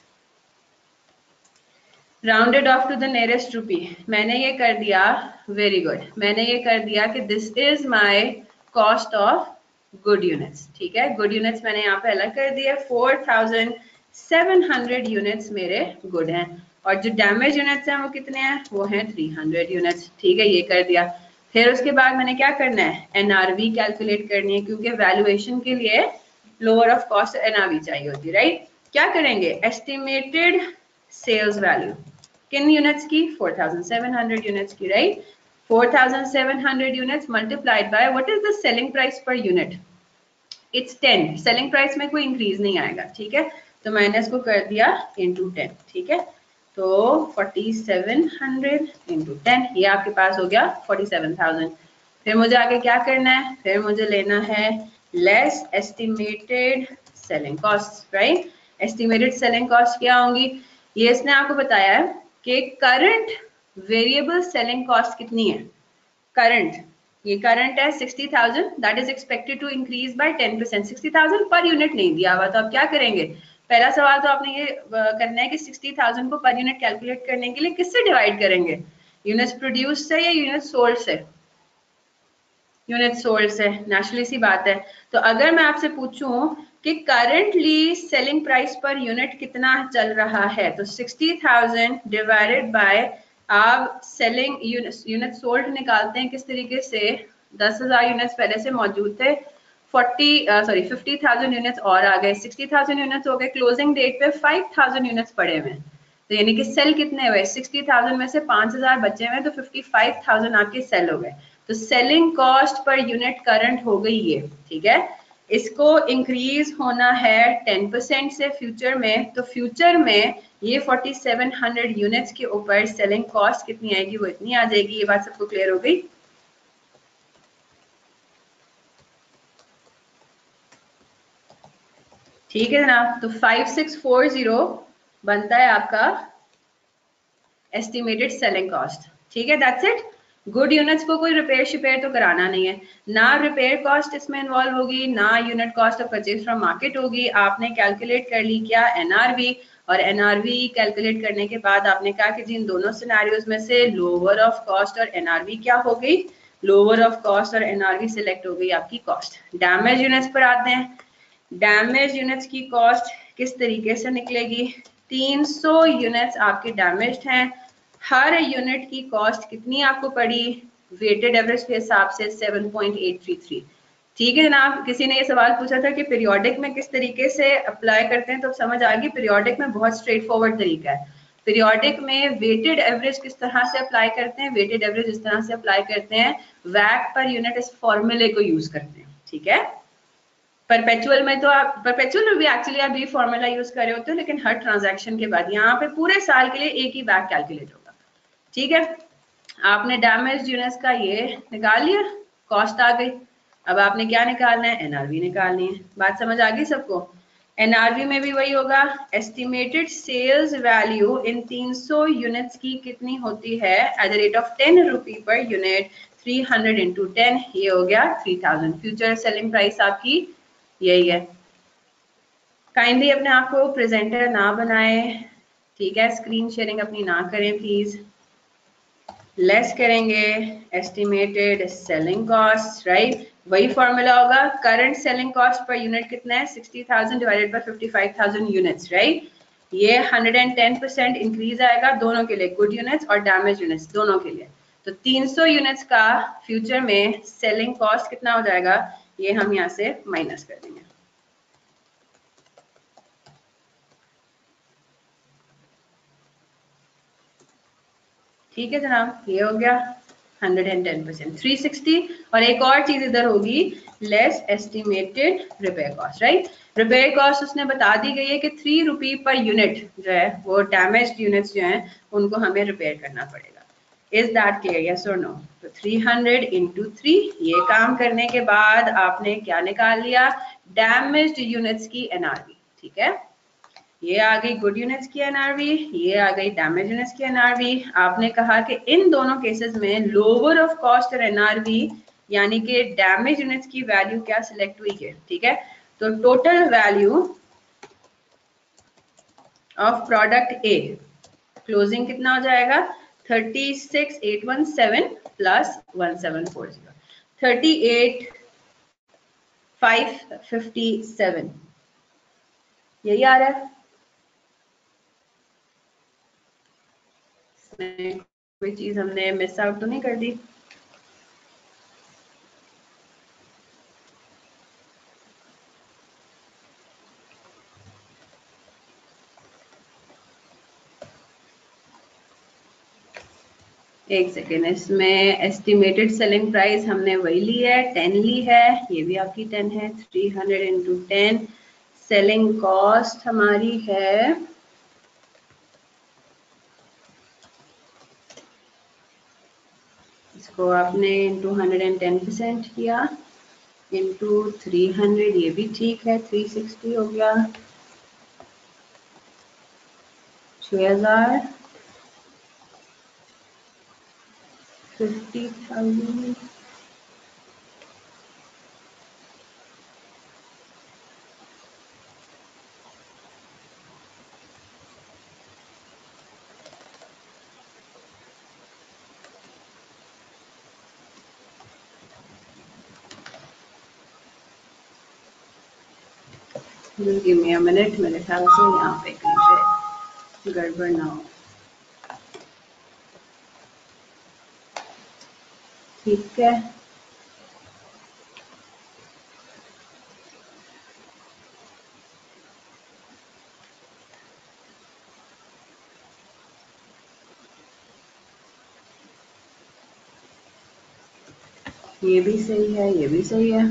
rounded off to the nearest rupee, मैंने ये कर दिया, वेरी गुड, मैंने ये कर दिया कि this is my cost of good units, ठीक है। गुड यूनिट्स मैंने यहाँ पे अलग कर दिया, four thousand seven hundred units मेरे गुड हैं, और जो डैमेज यूनिट्स हैं वो कितने हैं, वो हैं थ्री हंड्रेड यूनिट्स, ठीक है, ये कर दिया। फिर उसके बाद मैंने क्या करना है, एनआरवी कैलकुलेट करनी है, क्योंकि वैल्यूएशन के लिए लोअर ऑफ कॉस्ट एनआरवी चाहिए होती है, राइट। क्या करेंगे, एस्टिमेटेड सेल्स वैल्यू किन यूनिट्स की, four thousand seven hundred units की, right. Four thousand seven hundred units multiplied by what is the selling price पर unit, it's ten, selling price में कोई इंक्रीज नहीं आएगा, ठीक है। तो मैंने इसको कर दिया इंटू टेन, ठीक है। तो forty seven hundred into ten, ये आपके पास हो गया फोर्टी सेवन थाउजेंड। फिर मुझे आगे क्या करना है, फिर मुझे लेना है less estimated selling cost, right. Estimated selling cost क्या होंगी, ये इसने आपको बताया है कि करंट वेरिएबल सेलिंग कॉस्ट कितनी है, करंट, ये करंट है sixty thousand, that is expected to increase by ten percent, sixty thousand per unit नहीं दिया हुआ, तो आप क्या करेंगे, पहला सवाल तो आपने ये करना है कि सिक्सटी थाउजेंड को पर यूनिट कैलकुलेट करने के लिए किससे डिवाइड करेंगे, यूनिट्स प्रोड्यूस से या यूनिट सोल्ड से, यूनिट सोल्ड से, नेचुरली सी बात है। तो अगर मैं आपसे पूछूं कि करंटली सेलिंग प्राइस पर यूनिट कितना चल रहा है, तो सिक्सटी थाउजेंड डिवाइडेड बाय, आप सेलिंग यूनिट सोल्ड निकालते हैं किस तरीके से, दस हजार यूनिट्स पहले से मौजूद थे, forty sorry fifty thousand units और आ गए, सिक्सटी थाउजेंड यूनिट्स हो गए, क्लोजिंग डेट पे फाइव थाउजेंड यूनिट्स पड़े हुए हैं। तो यानी कि सेल कितने हुए, सिक्सटी थाउजेंड में से पांच हजार बचे हुए, तो फिफ्टी फाइव थाउजेंड आपके सेल हो गए। तो selling cost per unit current हो गई ये, ठीक है। इसको इंक्रीज होना है टेन परसेंट से फ्यूचर में, तो फ्यूचर में ये फोर्टी सेवन हंड्रेड यूनिट्स के ऊपर सेलिंग कॉस्ट कितनी आएगी, वो इतनी आ जाएगी। ये बात सबको क्लियर हो गई? ठीक है जनाब। तो फाइव सिक्स फोर जीरो बनता है आपका एस्टिमेटेड सेलिंग कॉस्ट, ठीक है। That's it. गुड यूनिट्स को कोई रिपेयर शिपेयर तो कराना नहीं है, ना रिपेयर कॉस्ट इसमें इन्वॉल्व होगी, ना unit cost of purchase from market होगी। आपने कैलकुलेट कर ली क्या, एनआरवी, और एनआरवी कैलकुलेट करने के बाद आपने कहा कि जी इन दोनों सिनेरियोज में से लोअर ऑफ कॉस्ट और एनआरवी क्या हो गई, लोअर ऑफ कॉस्ट और एनआरवी सिलेक्ट हो गई आपकी कॉस्ट। डैमेज यूनिट्स पर आते हैं। डैमेज यूनिट्स की कॉस्ट किस तरीके से निकलेगी, तीन सौ यूनिट्स आपके डैमेज्ड हैं, हर यूनिट की कॉस्ट कितनी आपको पड़ी, वेटेड एवरेज के हिसाब से seven point eight three three. ठीक है जनाब। किसी ने ये सवाल पूछा था कि पीरियोडिक में किस तरीके से अप्लाई करते हैं, तो समझ आ गई। पीरियोडिक में बहुत स्ट्रेट फॉरवर्ड तरीका है। पीरियोडिक में वेटेड एवरेज किस तरह से अप्लाई करते हैं, वेटेड एवरेज इस तरह से अप्लाई करते हैं, वैक पर यूनिट इस फॉर्मूले को यूज करते हैं, ठीक है। परपेचुअल में तो आप, परपेचुअल में भी एक्चुअली आप ये फॉर्मूला यूज कर रहे होते हो, लेकिन हर ट्रांजैक्शन के बाद यहाँ पे पूरे साल के लिए एक ही बैक कैलकुलेट होगा, ठीक है। आपने डैमेज यूनिट्स का ये निकाल लिया, कॉस्ट आ गई। अब आपने क्या निकालना है, एनआरवी निकालनी है। बात समझ आ गई सबको? एनआरवी में भी वही होगा, एस्टिमेटेड सेल्स वैल्यू इन तीन सौ यूनिट्स की कितनी होती है, at the rate of ten rupee per unit, three hundred into ten, ये हो गया three thousand. Future selling price आपकी यही है। काइंडली अपने आप को प्रेजेंटर ना बनाए, ठीक है। स्क्रीन शेयरिंग अपनी ना करें प्लीज। लेस करेंगे एस्टिमेटेड सेलिंग कॉस्ट, राइट। वही फॉर्मूला होगा, current selling cost per unit कितना है, sixty thousand divided by fifty five thousand units, right. ये hundred and ten percent increase आएगा दोनों के लिए, गुड यूनिट्स और डैमेज यूनिट्स दोनों के लिए। तो तीन सौ यूनिट्स का फ्यूचर में सेलिंग कॉस्ट कितना हो जाएगा, ये हम यहाँ से माइनस कर देंगे। ठीक है जनाब, ये हो गया hundred and ten percent, three sixty. और एक और चीज इधर होगी, less estimated repair cost, right. Repair cost उसने बता दी गई है कि थ्री रुपी पर यूनिट जो है, वो डैमेज्ड यूनिट्स जो हैं उनको हमें रिपेयर करना पड़ेगा। इज दैट क्लियर, यस और नो? तो थ्री हंड्रेड इंटू थ्री, ये काम करने के बाद आपने क्या निकाल लिया, डैमेज्ड यूनिट्स की एनआरवी, ठीक है। ये आ गई गुड यूनिट्स की एनआरवी, ये आ गई डैमेज यूनिट्स की एनआरवी। आपने कहा कि इन दोनों केसेस में लोअर ऑफ कॉस्ट और एनआरवी यानी कि डैमेज यूनिट्स की वैल्यू क्या सिलेक्ट हुई है, ठीक है। तो total value of product A closing कितना हो जाएगा, thirty six eight one seven plus one seven four zero, thirty eight five fifty seven, यही आ रहा है। कोई चीज हमने मिस आउट तो नहीं कर दी? एक सेकेंड, इसमें एस्टिमेटेड सेलिंग प्राइस हमने वही ली है, टेन ली है, ये भी आपकी टेन है, three hundred into ten. Selling cost हमारी है इसको आपने into hundred and ten percent किया, इंटू थ्री हंड्रेड, ये भी ठीक है, थ्री सिक्सटी हो गया, छः हजार, fifty thousand, give me a minute, मेरे ख्याल से यहाँ पे कहीं पे गड़बड़ ना हो, ठीक है। ये भी सही है, ये भी सही है।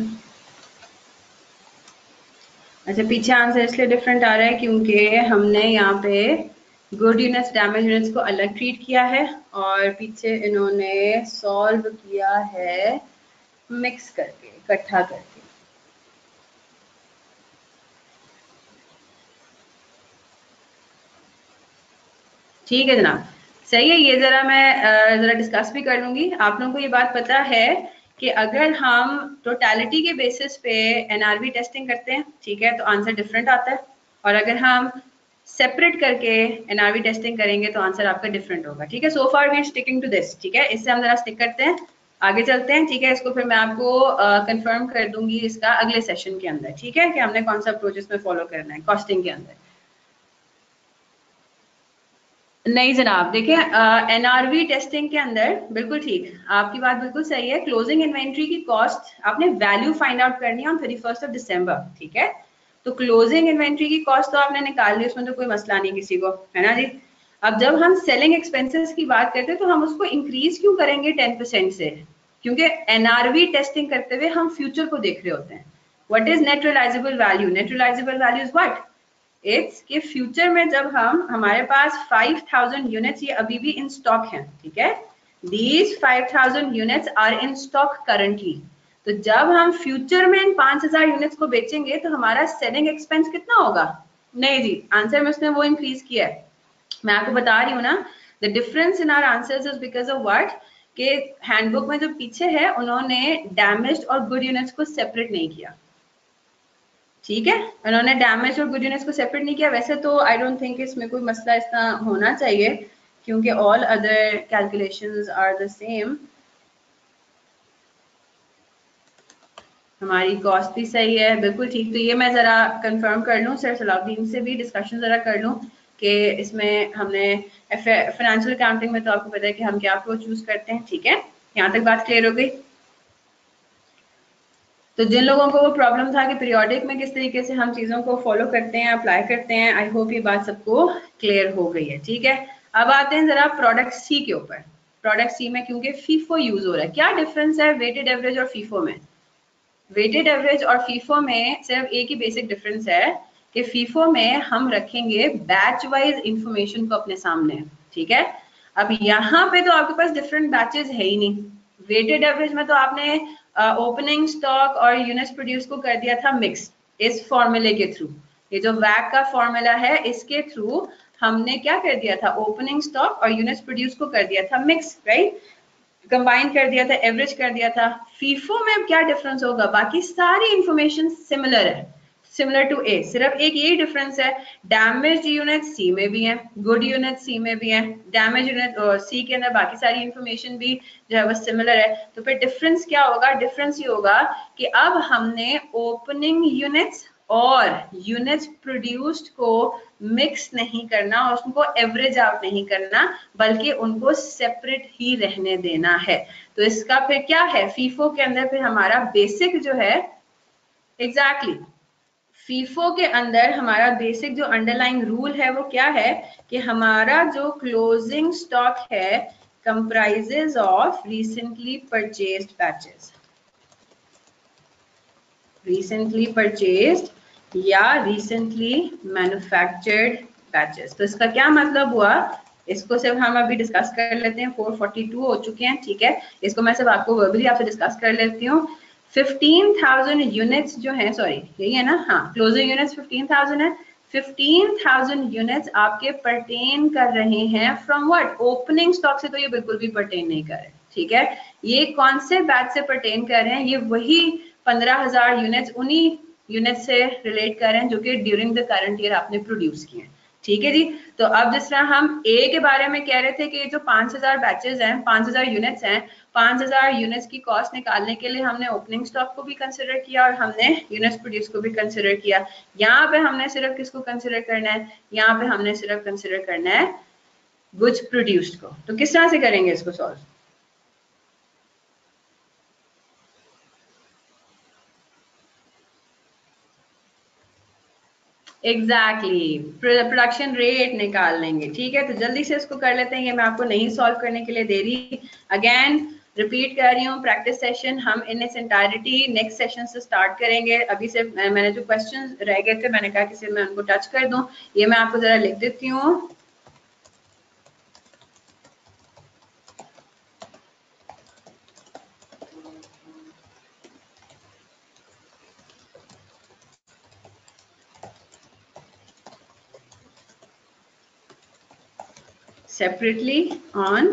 अच्छा, पीछे आंसर इसलिए डिफरेंट आ रहा है क्योंकि हमने यहाँ पे गुड यूनिट्स डैमेज यूनिट्स को अलग ट्रीट किया है और पीछे इन्होंने सॉल्व किया है मिक्स करके, इकट्ठा करके। ठीक है जनाब, सही है। ये जरा मैं जरा डिस्कस भी कर लूंगी। आप लोगों को ये बात पता है कि अगर हम टोटलिटी के बेसिस पे एनआरवी टेस्टिंग करते हैं, ठीक है, तो आंसर डिफरेंट आता है, और अगर हम सेपरेट करके एनआरवी टेस्टिंग करेंगे तो आंसर आपका डिफरेंट होगा। ठीक है, so far we are sticking to this. ठीक है, इससे हम जरा स्टिक करते हैं, आगे चलते हैं। ठीक है, इसको फिर मैं आपको कंफर्म uh, कर दूंगी इसका अगले सेशन के अंदर। ठीक है, कि हमने कौन सा अप्रोच इसमें फॉलो करना है कॉस्टिंग के अंदर। नहीं जनाब, देखिए एनआरवी टेस्टिंग के अंदर बिल्कुल ठीक, आपकी बात बिल्कुल सही है। क्लोजिंग इन्वेंट्री की कॉस्ट आपने वैल्यू फाइंड आउट करनी है on thirty first of December. ठीक है, तो क्लोजिंग इन्वेंट्री की कॉस्ट तो आपने निकाल ली, उसमें तो कोई मसला नहीं किसी को, है ना जी। अब जब हम सेलिंग एक्सपेंसेस की बात करते हैं तो हम उसको इंक्रीज क्यों करेंगे टेन परसेंट से? क्योंकि एनआरवी टेस्टिंग करते हुए हम फ्यूचर को देख रहे होते हैं। What is net realisable value? Net realisable value is what? It's कि फ्यूचर में जब हम हमारे पास फाइव थाउजेंड यूनिट्स ये अभी भी इन स्टॉक हैं, ठीक है, these five thousand units are in stock currently, तो जब हम फ्यूचर में इन पांच हजार यूनिट्स को बेचेंगे तो हमारा सेलिंग एक्सपेंस कितना होगा? नहीं जी, आंसर में उसने वो इंक्रीज किया है। मैं आपको बता रही हूँ ना, the difference in our answers is because of what, कि हैंडबुक में जो पीछे है उन्होंने डैमेज्ड और गुड यूनिट्स को सेपरेट नहीं किया। ठीक है, उन्होंने डैमेज और गुड यूनिट्स को सेपरेट नहीं किया। वैसे तो आई डोंट थिंक इसमें कोई मसला इतना होना चाहिए क्योंकि all other calculations are the same. हमारी कॉस्ट भी सही है, बिल्कुल ठीक। तो ये मैं जरा कंफर्म कर लूँ, सर सलाउद्दीन से भी डिस्कशन जरा कर लूँ कि इसमें हमने फाइनेंशियल अकाउंटिंग में तो आपको पता है कि हम क्या अप्रोच चूज करते हैं। ठीक है, यहाँ तक बात क्लियर हो गई। तो जिन लोगों को वो प्रॉब्लम था कि पीरियोडिक में किस तरीके से हम चीज़ों को फॉलो करते हैं, अप्लाई करते हैं, आई होप ये बात सबको क्लियर हो गई है। ठीक है, अब आते हैं जरा प्रोडक्ट सी के ऊपर। प्रोडक्ट सी में क्योंकि फीफो यूज हो रहा है, क्या डिफरेंस है वेटेड एवरेज और फीफो में? वेटेड एवरेज और फीफो में सिर्फ एक ही बेसिक डिफरेंस है कि फीफो में हम रखेंगे बैच वाइज इंफॉर्मेशन को अपने सामने। ठीक है, अब यहाँ पे तो आपके पास डिफरेंट बैचेस है ही नहीं। वेटेड एवरेज में तो आपने ओपनिंग स्टॉक और यूनिट्स प्रोड्यूस को कर दिया था मिक्स, इस फॉर्मूले के थ्रू। ये जो वैक का फॉर्मूला है इसके थ्रू हमने क्या कर दिया था, ओपनिंग स्टॉक और यूनिट्स प्रोड्यूस को कर दिया था मिक्स, राइट, कंबाइन कर दिया था, एवरेज कर दिया था। फीफो में क्या डिफरेंस होगा? बाकी सारी इंफॉर्मेशन सिमिलर है, सिमिलर टू ए, सिर्फ एक यही डिफरेंस है, डैमेज यूनिट सी में भी है, गुड यूनिट सी में भी है, डैमेज यूनिट सी के अंदर बाकी सारी इंफॉर्मेशन भी जो है वो सिमिलर है। तो फिर डिफरेंस क्या होगा? डिफरेंस ये होगा कि अब हमने ओपनिंग यूनिट्स और यूनिट्स प्रोड्यूस्ड को मिक्स नहीं करना और उसको एवरेज आउट नहीं करना, बल्कि उनको सेपरेट ही रहने देना है। तो इसका फिर क्या है, फीफो के अंदर फिर हमारा बेसिक जो है, एग्जैक्टली exactly, फीफो के अंदर हमारा बेसिक जो अंडरलाइंग रूल है वो क्या है कि हमारा जो क्लोजिंग स्टॉक है comprises of recently purchased batches, recently purchased या रिसेंटली मैन्युफैक्चर्ड बैचेस। तो इसका क्या मतलब हुआ, इसको सिर्फ हम अभी डिस्कस कर लेते हैं। फोर फोर्टी टू हो चुके हैं, ठीक है, इसको मैं सिर्फ आपको वर्बली आपसे डिस्कस कर लेती हूँ। फिफ्टीन थाउजेंड यूनिट्स जो है, सॉरी यही है ना, हाँ, क्लोजिंग यूनिट्स फिफ्टीन थाउजेंड है। फिफ्टीन थाउजेंड यूनिट्स आपके परटेन कर रहे हैं फ्रॉम व्हाट? ओपनिंग स्टॉक से तो ये बिल्कुल भी परटेन नहीं कर रहे। ठीक है, ये कौन से बैच से परटेन कर रहे हैं? ये वही पंद्रह हजार यूनिट्स, उन्हीं यूनिट से रिलेट कर रहे हैं जो कि ड्यूरिंग द करंट ईयर आपने प्रोड्यूस किए हैं। ठीक है जी, तो अब जिस तरह हम ए के बारे में कह रहे थे कि जो पांच हजार बैचेस हैं, पांच हजार यूनिट्स हैं, पांच हजार यूनिट्स की कॉस्ट निकालने के लिए हमने ओपनिंग स्टॉक को भी कंसिडर किया और हमने यूनिट्स प्रोड्यूस को भी कंसिडर किया। यहाँ पे हमने सिर्फ किसको कंसिडर करना है? यहाँ पे हमने सिर्फ कंसिडर करना है गुड्स प्रोड्यूस्ड को। तो किस तरह से करेंगे इसको सॉल्व? एग्जैक्टली, प्रोडक्शन रेट निकाल लेंगे। ठीक है, तो जल्दी से इसको कर लेते हैं, ये मैं आपको नहीं सॉल्व करने के लिए दे रही। अगेन रिपीट कर रही हूँ, प्रैक्टिस सेशन हम in its entirety next session से स्टार्ट करेंगे। अभी से मैंने जो क्वेश्चन रह गए थे मैंने कहा कि मैं उनको टच कर दूं, ये मैं आपको जरा लिख देती हूँ। सेपरेटली ऑन,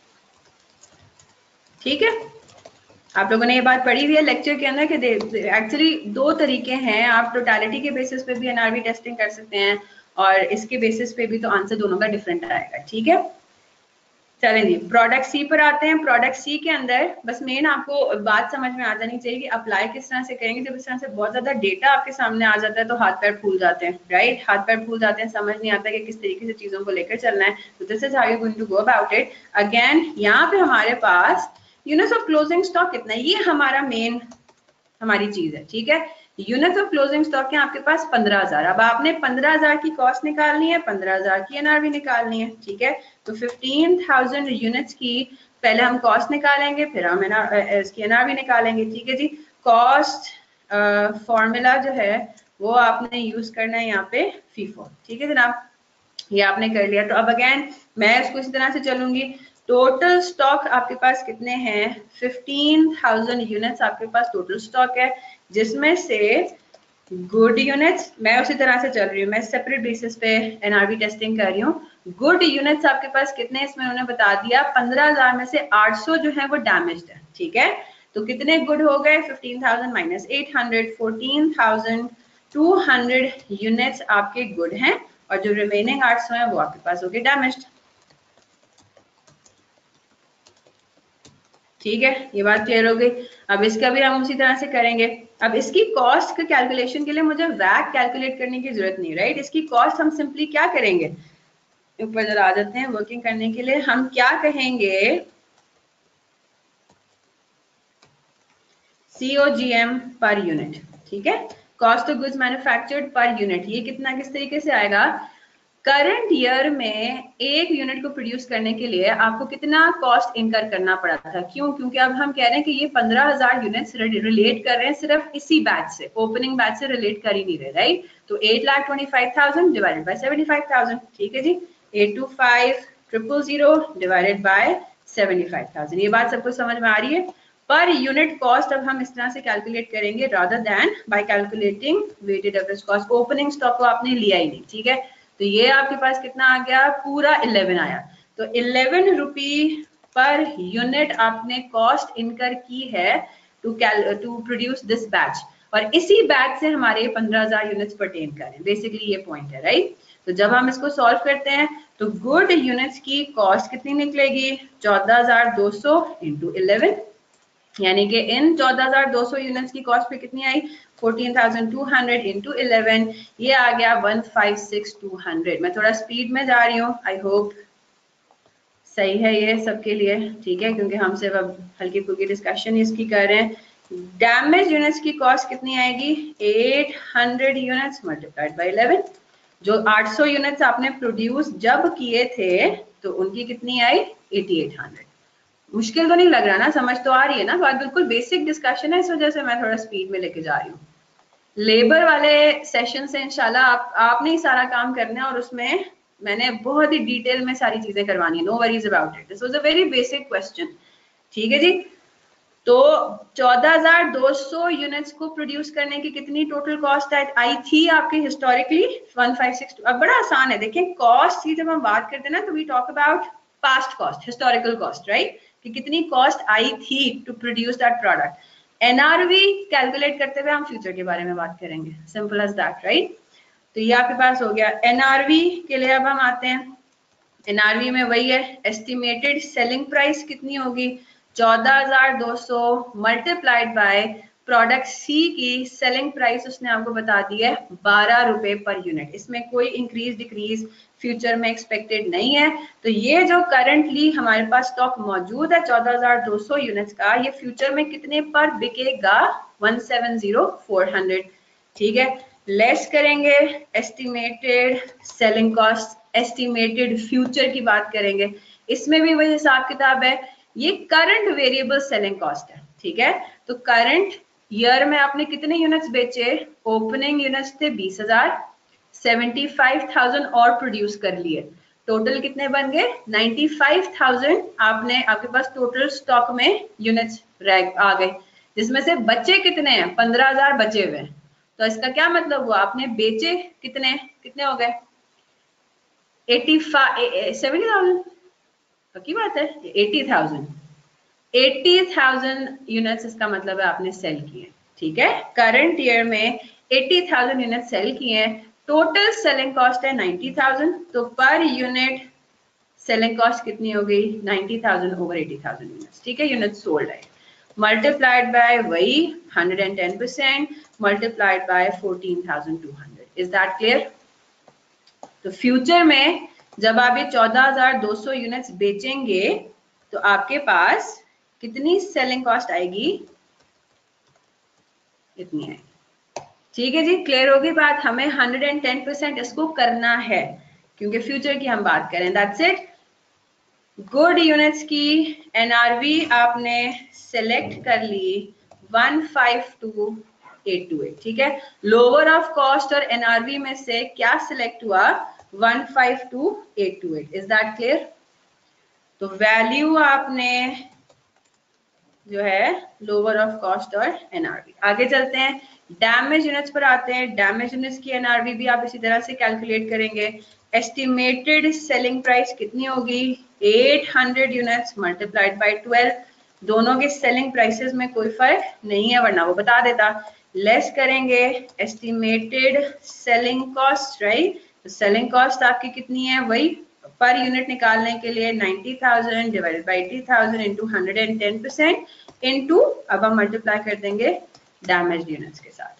ठीक है, आप लोगों ने ये बात पढ़ी हुई है लेक्चर के अंदर कि एक्चुअली दो तरीके हैं, आप टोटलिटी के बेसिस पे भी एनआरवी टेस्टिंग कर सकते हैं और इसके बेसिस पे भी, तो आंसर दोनों का डिफरेंट आएगा, ठीक है। चलें जी, प्रोडक्ट सी पर आते हैं। प्रोडक्ट सी के अंदर बस मेन आपको बात समझ में आ जानी चाहिए कि अप्लाई किस तरह से करेंगे। जब इस तरह से बहुत ज्यादा डेटा आपके सामने आ जाता है तो हाथ पैर फूल जाते हैं, राइट, हाथ पैर फूल जाते हैं, समझ नहीं आता कि किस तरीके से चीजों को लेकर चलना है। तो this is how you going to go about it. Again यहाँ पे हमारे पास यूनिट्स ऑफ क्लोजिंग स्टॉक कितना है, ये हमारा मेन हमारी चीज है, ठीक है। यूनिट्स ऑफ क्लोजिंग स्टॉक के आपके पास पंद्रह हजार। अब आपने पंद्रह हजार की कॉस्ट निकालनी है, पंद्रह हजार की एनआरवी निकालनी है, ठीक है। तो फिफ्टीन थाउजेंड यूनिट्स की पहले हम कॉस्ट निकालेंगे, फिर हम इसकी एनआरवी निकालेंगे, ठीक है जी। कॉस्ट फॉर्मूला जो है वो आपने यूज करना है यहाँ पे फीफो, ठीक है जनाब, ये आपने कर लिया। तो अब अगेन मैं इसको इसी तरह से चलूंगी। टोटल स्टॉक आपके पास कितने हैं, फिफ्टीन थाउजेंड यूनिट्स आपके पास टोटल स्टॉक है, जिसमें से गुड यूनिट्स, मैं उसी तरह से चल रही हूँ, मैं सेपरेट बेसिस पे एनआरवी टेस्टिंग कर रही हूँ। गुड यूनिट्स आपके पास कितने, इसमें उन्होंने बता दिया पंद्रह हजार में से आठ सौ जो है वो डैमेज्ड है, ठीक है। तो कितने गुड हो गए, fifteen thousand minus eight hundred, fourteen thousand two hundred units आपके गुड हैं और जो रिमेनिंग आठ सौ है वो आपके पास हो गए डैमेज्ड, ठीक है। ये बात क्लियर हो गई। अब इसका भी हम उसी तरह से करेंगे। अब इसकी कॉस्ट के कैलकुलेशन के लिए मुझे वैक कैलकुलेट करने की जरूरत नहीं, राइट। इसकी कॉस्ट हम सिंपली क्या करेंगे, ऊपर जरा आ जाते हैं, वर्किंग करने के लिए हम क्या कहेंगे, सीओजीएम पर यूनिट, ठीक है, cost of goods manufactured per unit. ये कितना किस तरीके से आएगा, करंट ईयर में एक यूनिट को प्रोड्यूस करने के लिए आपको कितना कॉस्ट इनकर करना पड़ा था, क्यों, क्योंकि अब हम कह रहे हैं कि ये पंद्रह हजार यूनिट्स रिलेट कर रहे हैं सिर्फ इसी बैच से, ओपनिंग बैच से रिलेट कर ही नहीं रहे, राइट। तो eight lakh twenty five thousand divided by seventy five thousand, ठीक है जी, eight two five triple zero divided by seventy five thousand. ये बात सबको समझ में आ रही है। पर यूनिट कॉस्ट अब हम इस तरह से कैलकुलेट करेंगे rather than by calculating weighted average cost. Opening stock को आपने लिया ही नहीं, ठीक है। तो ये आपके पास कितना आ गया, पूरा इलेवन आया। तो इलेवन रुपी पर यूनिट आपने कॉस्ट इनकर की है to to produce this batch, और इसी बैच से हमारे पंद्रह हजार यूनिट्स परटेन करें, बेसिकली ये पॉइंट है, राइट। तो जब हम इसको सॉल्व करते हैं तो गुड यूनिट्स की कॉस्ट कितनी निकलेगी, चौदह हजार दो सौ इंटू इलेवन, यानी कि इन चौदह हजार दो सौ यूनिट्स की कॉस्ट पे कितनी आई, fourteen thousand two hundred into eleven, ये आ गया one five six two hundred. मैं थोड़ा स्पीड में जा रही हूँ, आई होप सही है ये सबके लिए, ठीक है, क्योंकि हम सिर्फ अब हल्की फुल्की डिस्कशन इसकी कर रहे हैं। डैमेज यूनिट्स की कॉस्ट कितनी आएगी, eight hundred units multiplied by eleven. जो आठ सौ यूनिट्स आपने प्रोड्यूस जब किए थे तो उनकी कितनी आई, एटी एट हंड्रेड। मुश्किल तो नहीं लग रहा ना, समझ तो आ रही है ना बात, बिल्कुल बेसिक डिस्कशन है, इस वजह से मैं थोड़ा स्पीड में लेके जा रही हूँ। लेबर वाले सेशन से इंशाल्लाह आप आपने ही सारा काम करना है और उसमें मैंने बहुत ही डिटेल में सारी चीजें करवानी है, no worries about it, this was a very basic question, ठीक है जी। तो चौदह हजार दो सौ यूनिट्स को प्रोड्यूस करने की कितनी टोटल कॉस्ट आई थी आपकी historically, one five six two. अब बड़ा आसान है, देखिए कॉस्ट की जब हम बात करते हैं ना तो we talk about past cost, historical cost, right, कि कितनी कॉस्ट आई थी to produce that product. NRV calculate करते हुए हम फ्यूचर के बारे में बात करेंगे, सिंपल एज दैट, राइट। तो ये आपके पास हो गया। एनआरवी के लिए अब हम आते हैं, एनआरवी में वही है, एस्टिमेटेड सेलिंग प्राइस कितनी होगी, चौदह हजार दो सौ मल्टीप्लाइड बाय प्रोडक्ट सी की सेलिंग प्राइस उसने आपको बता दी है बारह रुपए पर यूनिट। इसमें कोई इंक्रीज डिक्रीज फ्यूचर में एक्सपेक्टेड नहीं है। तो ये जो करंटली हमारे पास स्टॉक मौजूद है चौदह हजार दो सौ यूनिट्स का, ये फ्यूचर में कितने पर बिकेगा, one seven zero four hundred, ठीक है। लेस करेंगे estimated selling cost, estimated future की बात करेंगे, इसमें भी वही हिसाब किताब है, ये करंट वेरिएबल सेलिंग कॉस्ट है, ठीक है। तो करंट ईयर में आपने कितने यूनिट्स बेचे, ओपनिंग यूनिट्स थे बीस हजार, सेवेंटी फाइव थाउजेंड और प्रोड्यूस कर लिए, टोटल कितने बन गए नाइन्टी फाइव थाउजेंड। आपने आपके पास टोटल स्टॉक में यूनिट्स आ गए, जिसमें से बचे कितने हैं, पंद्रह हजार बचे हुए हैं। तो इसका क्या मतलब हुआ, आपने बेचे कितने, कितने हो गए एटी फाइव सेवेंटी थाउजेंड, पक्की बात है eighty thousand, eighty thousand units इसका मतलब है आपने सेल किए, ठीक है। करंट ईयर में एटी थाउजेंड यूनिट सेल किए हैं, टोटल सेलिंग कॉस्ट है नाइन्टी थाउजेंड, तो पर यूनिट सेलिंग कॉस्ट कितनी हो गई ninety thousand over eighty thousand units, ठीक है। यूनिट सोल्ड है मल्टीप्लाइड बाय वही hundred and ten percent multiplied by fourteen thousand two hundred, is that clear. तो फ्यूचर में जब आप ये चौदह हजार दो सौ यूनिट्स बेचेंगे तो आपके पास कितनी सेलिंग कॉस्ट आएगी, इतनी आएगी, ठीक है जी। क्लियर होगी बात, हमें हंड्रेड एंड टेन परसेंट इसको करना है क्योंकि फ्यूचर की हम बात करें। That's it. गुड यूनिट्स की एनआरवी आपने सेलेक्ट कर ली one five two eight two eight, ठीक है। लोअर ऑफ कॉस्ट और एनआरवी में से क्या सिलेक्ट हुआ, one five two eight two eight, is that clear. तो वैल्यू आपने जो है लोअर ऑफ कॉस्ट और एनआरवी। आगे चलते हैं, डैमेज यूनिट्स पर आते हैं। डैमेज यूनिट्स की एनआरवी भी आप इसी तरह से कैलकुलेट करेंगे। एस्टिमेटेड सेलिंग प्राइस कितनी होगी, eight hundred units multiplied by twelve, दोनों के सेलिंग प्राइसेस में कोई फर्क नहीं है वरना वो बता देता। लेस करेंगे एस्टिमेटेड सेलिंग कॉस्ट, राइट। तो सेलिंग कॉस्ट आपकी कितनी है, वही पर यूनिट निकालने के लिए ninety thousand divided by eighty thousand into hundred and ten percent into, अब हम मल्टीप्लाई कर देंगे डैमेज्ड यूनिट्स के साथ।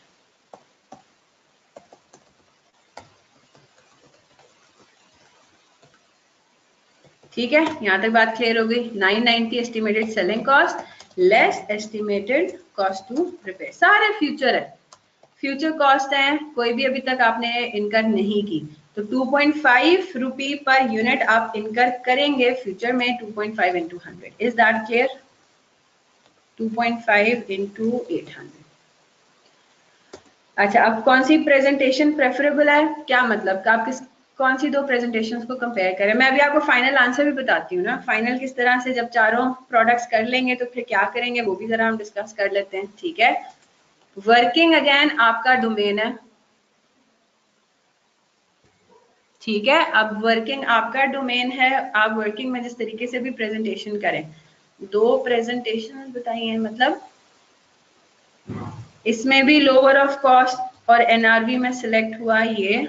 ठीक है, यहां तक बात क्लियर हो गई। Nine ninety estimated selling cost less estimated cost to repair, सारे फ्यूचर है, फ्यूचर कॉस्ट है, कोई भी अभी तक आपने इनकर नहीं की। तो to point five rupee per unit आप इनकर करेंगे फ्यूचर में, two point five into hundred, is that clear. Two point five into eight hundred. अच्छा, अब कौन सी प्रेजेंटेशन प्रेफरेबल है, क्या मतलब आप किस कौन सी दो प्रेजेंटेशंस को कंपेयर करें। मैं अभी आपको फाइनल आंसर भी बताती हूँ ना, फाइनल किस तरह से जब चारों प्रोडक्ट्स कर लेंगे तो फिर क्या करेंगे वो भी जरा हम डिस्कस कर लेते हैं, ठीक है। वर्किंग अगेन आपका डोमेन है, ठीक है। अब वर्किंग आपका डोमेन है, आप वर्किंग में जिस तरीके से भी प्रेजेंटेशन करें, दो प्रेजेंटेशन बताइए, मतलब इसमें भी लोअर ऑफ कॉस्ट और एनआरवी में सिलेक्ट हुआ ये,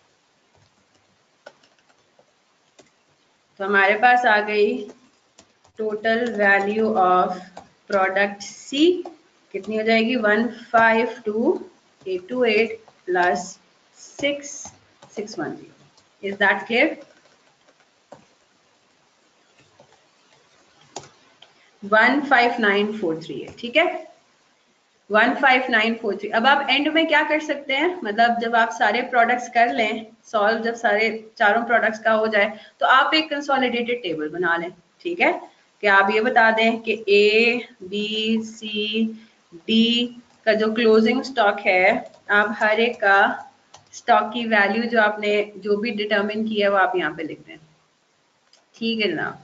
तो हमारे पास आ गई total value of product C कितनी हो जाएगी, one five two eight two eight plus six six one zero, is that clear. One five nine four three है, ठीक है, one five nine four three. अब आप एंड में क्या कर सकते हैं, मतलब जब आप सारे प्रोडक्ट्स कर लें सॉल्व, जब सारे चारों प्रोडक्ट्स का हो जाए तो आप एक कंसोलिडेटेड टेबल बना लें, ठीक है। कि आप ये बता दें कि ए बी सी डी का जो क्लोजिंग स्टॉक है, आप हर एक का स्टॉक की वैल्यू जो आपने जो भी डिटरमिन की है वो आप यहाँ पे लिख दें, ठीक है जनाब,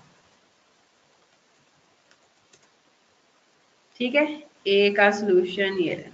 ठीक है। ए का सोल्यूशन ये है।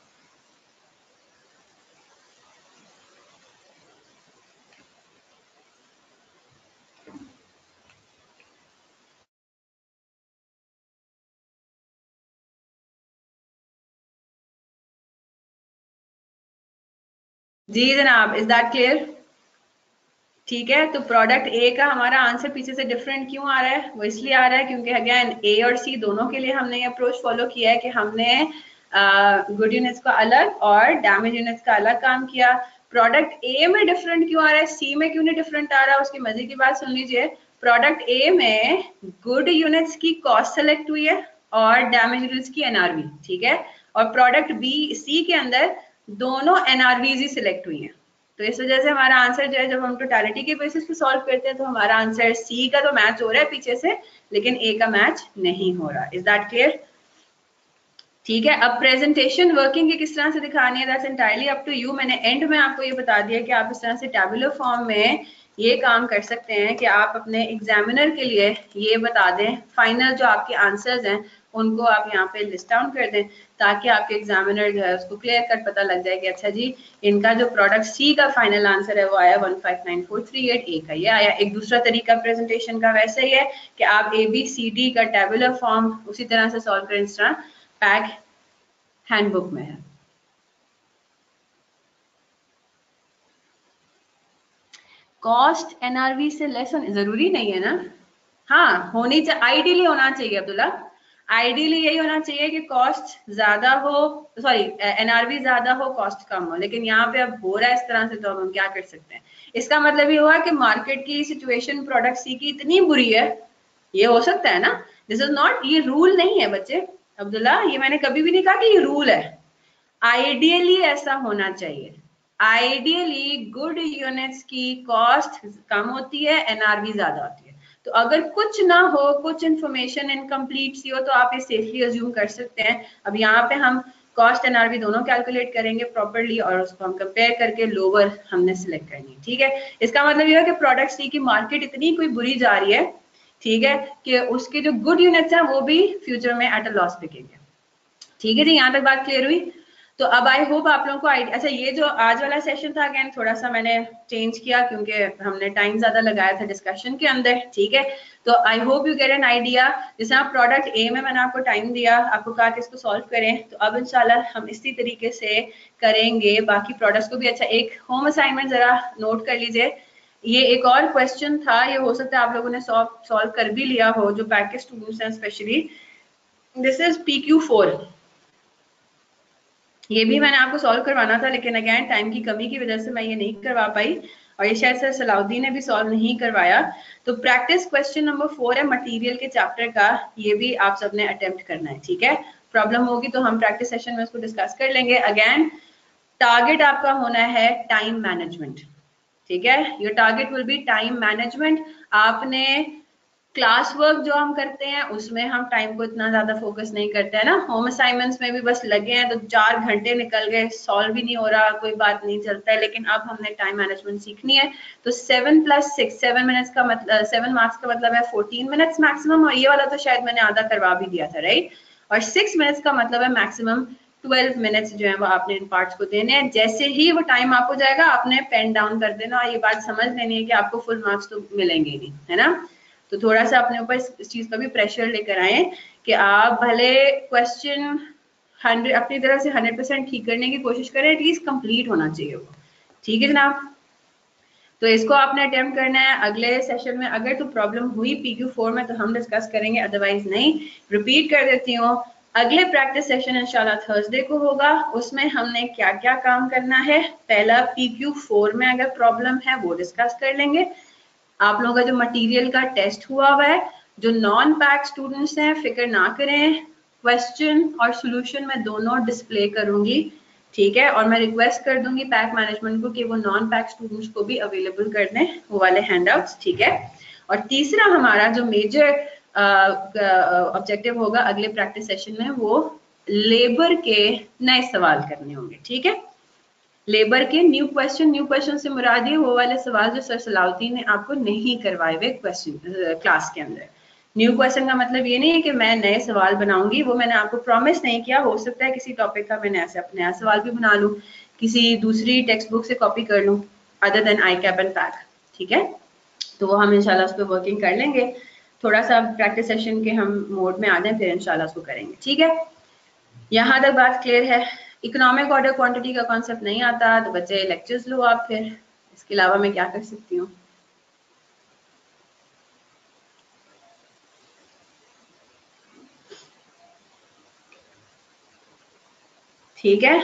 जी जनाब, इज दैट क्लियर, ठीक है। तो प्रोडक्ट ए का हमारा आंसर पीछे से डिफरेंट क्यों आ रहा है, वो इसलिए आ रहा है क्योंकि अगेन ए और सी दोनों के लिए हमने ये अप्रोच फॉलो किया है कि हमने गुड यूनिट्स का अलग और डैमेज यूनिट्स का अलग काम किया। प्रोडक्ट ए में डिफरेंट क्यों आ रहा है, सी में क्यों नहीं डिफरेंट आ रहा है, उसकी मजे की बात सुन लीजिए। प्रोडक्ट ए में गुड यूनिट्स की कॉस्ट सेलेक्ट हुई है और डैमेज यूनिट्स की एनआरवी, ठीक है। और प्रोडक्ट बी सी के अंदर दोनों एनआरवीज ही सिलेक्ट हुई हैं, तो इस वजह से हमारा आंसर जो है, जब हम टोटलिटी के बेसिस पे सॉल्व करते हैं तो हमारा आंसर सी का तो मैच हो रहा है पीछे से, लेकिन ए का मैच नहीं हो रहा। Is that clear? ठीक है। अब प्रेजेंटेशन वर्किंग किस तरह से दिखानी है, that's entirely up to you. मैंने एंड में आपको ये बता दिया कि आप इस तरह से टैबुलर फॉर्म में ये काम कर सकते हैं कि आप अपने एग्जामिनर के लिए ये बता दें, फाइनल जो आपके आंसर्स हैं उनको आप यहाँ पे लिस्ट डाउन कर दें, ताकि आपके एग्जामिनर जो है उसको क्लियर कट पता लग जाए कि अच्छा जी इनका जो प्रोडक्ट सी का फाइनल आंसर है वो आया one five nine four three eight, A का ये आया। एक दूसरा तरीका प्रेजेंटेशन का वैसे ही है कि आप ए बी सी डी का टैबुलर फॉर्म उसी तरह से सॉल्व करें जिस तरह पैक हैंडबुक में है। कॉस्ट एनआरवी से लेस होनी जरूरी नहीं है ना? हाँ होनी चाहिए, आइडियली होना चाहिए अब्दुल्ला, आइडियली यही होना चाहिए कि कॉस्ट ज्यादा हो, सॉरी एनआरवी ज्यादा हो कॉस्ट कम हो, लेकिन यहाँ पे अब हो रहा है इस तरह से तो अब हम क्या कर सकते हैं। इसका मतलब ये हुआ कि मार्केट की सिचुएशन प्रोडक्ट सी की इतनी बुरी है, ये हो सकता है ना। दिस इज नॉट, ये रूल नहीं है बच्चे अब्दुल्ला, ये मैंने कभी भी नहीं कहा कि ये रूल है, आइडियली ऐसा होना चाहिए। आइडियली गुड यूनिट्स की कॉस्ट कम होती है, एनआरवी ज्यादा होती है। तो अगर कुछ ना हो, कुछ इंफॉर्मेशन इनकम्प्लीट सी हो, तो आप ये सेफली अज्यूम कर सकते हैं। अब यहाँ पे हम कॉस्ट एनआरवी दोनों कैलकुलेट करेंगे प्रॉपर्ली और उसको हम कंपेयर करके लोअर हमने सिलेक्ट करनी है। ठीक है, इसका मतलब ये है कि प्रोडक्ट सी की मार्केट इतनी कोई बुरी जा रही है, ठीक है, कि उसके जो गुड यूनिट्स हैं वो भी फ्यूचर में एट अ लॉस बिकेंगे। ठीक है जी, यहाँ तक बात क्लियर हुई? तो अब आई होप आप लोगों को आइडिया, अच्छा ये जो आज वाला सेशन था अगेन थोड़ा सा मैंने चेंज किया क्योंकि हमने टाइम ज्यादा लगाया था डिस्कशन के अंदर। ठीक है, तो I hope you get an idea. जैसे आप प्रोडक्ट ए में मैंने आपको टाइम दिया, आपको कहा कि इसको सॉल्व करें, तो अब इंशाल्लाह हम इसी तरीके से करेंगे बाकी प्रोडक्ट्स को भी। अच्छा एक होम असाइनमेंट जरा नोट कर लीजिए, ये एक और क्वेश्चन था, ये हो सकता है आप लोगों ने सॉल्व सॉल्व कर भी लिया हो जो बैक के स्टूडेंट्स हैं specially. This is P Q four, ये भी मैंने आपको सॉल्व करवाना था लेकिन अगेन टाइम की कमी की वजह से मैं ये नहीं करवा पाई, और ये शायद सर सलाउद्दीन ने भी सॉल्व नहीं करवाया। तो प्रैक्टिस क्वेश्चन नंबर फोर है मटेरियल के चैप्टर का, ये भी आप सबने अटेम्प्ट करना है। ठीक है, प्रॉब्लम होगी तो हम प्रैक्टिस सेशन में उसको डिस्कस कर लेंगे। अगेन टारगेट आपका होना है टाइम मैनेजमेंट। ठीक है, your target will be time management. आपने क्लास वर्क जो हम करते हैं उसमें हम टाइम को इतना ज्यादा फोकस नहीं करते हैं ना, होम असाइनमेंट्स में भी बस लगे हैं तो चार घंटे निकल गए, सॉल्व भी नहीं हो रहा, कोई बात नहीं चलता है। लेकिन अब हमने टाइम मैनेजमेंट सीखनी है, तो seven plus six, seven minutes का मतलब, सेवन मार्क्स का मतलब है फोर्टीन मिनट्स मैक्सिमम, और ये वाला तो शायद मैंने आधा करवा भी दिया था, राइट। और सिक्स मिनट्स का मतलब है मैक्सिमम ट्वेल्व मिनट्स जो है वो आपने इन पार्ट्स को देने हैं। जैसे ही वो टाइम आपको जाएगा आपने पेन डाउन कर देना, और ये बात समझ लेनी है कि आपको फुल मार्क्स तो मिलेंगे नहीं, है ना। तो थोड़ा सा अपने ऊपर इस चीज का भी प्रेशर लेकर आए कि आप भले क्वेश्चन हंड्रेड अपनी तरफ से हंड्रेड परसेंट ठीक करने की कोशिश करें, एटलीस्ट कंप्लीट होना चाहिए वो। ठीक है जनाब, तो इसको आपने अटेम्प्ट करना है। अगले सेशन में अगर तो प्रॉब्लम हुई पी क्यू फोर में तो हम डिस्कस करेंगे, अदरवाइज नहीं। रिपीट कर देती हूँ, अगले प्रैक्टिस सेशन इंशाल्लाह थर्सडे को होगा, उसमें हमने क्या क्या काम करना है। पहला पी क्यू फोर में अगर प्रॉब्लम है वो डिस्कस कर लेंगे। आप लोगों का जो मटेरियल का टेस्ट हुआ हुआ है, जो नॉन पैक स्टूडेंट्स हैं फिक्र ना करें, क्वेश्चन और सॉल्यूशन मैं दोनों डिस्प्ले करूंगी। ठीक है, और मैं रिक्वेस्ट कर दूंगी पैक मैनेजमेंट को कि वो नॉन पैक स्टूडेंट्स को भी अवेलेबल कर दें वो वाले हैंडआउट्स। ठीक है, और तीसरा हमारा जो मेजर ऑब्जेक्टिव होगा अगले प्रैक्टिस सेशन में, वो लेबर के नए सवाल करने होंगे। ठीक है, लेबर के न्यू क्वेश्चन, न्यू क्वेश्चन से मुराद ये वो वाले सवाल जो सर सलाउद्दीन ने आपको नहीं करवाए हुए क्वेश्चन क्लास के अंदर। न्यू क्वेश्चन का मतलब ये नहीं है कि मैं नए सवाल बनाऊंगी, वो मैंने आपको प्रॉमिस नहीं किया। हो सकता है किसी टॉपिक का मैंने ऐसे अपने नया सवाल भी बना लूं, किसी दूसरी टेक्स्ट बुक से कॉपी कर लूं other than I cap and pack. ठीक है, तो वो हम इंशाल्लाह उस पर वर्किंग कर लेंगे। थोड़ा सा प्रैक्टिस सेशन के हम मोड में आ जाए फिर इंशाल्लाह उसको करेंगे। ठीक है, यहाँ तक बात क्लियर है। इकोनॉमिक ऑर्डर क्वांटिटी का कॉन्सेप्ट नहीं आता तो बच्चे लेक्चर्स लो आप, फिर इसके अलावा मैं क्या कर सकती हूँ। ठीक है,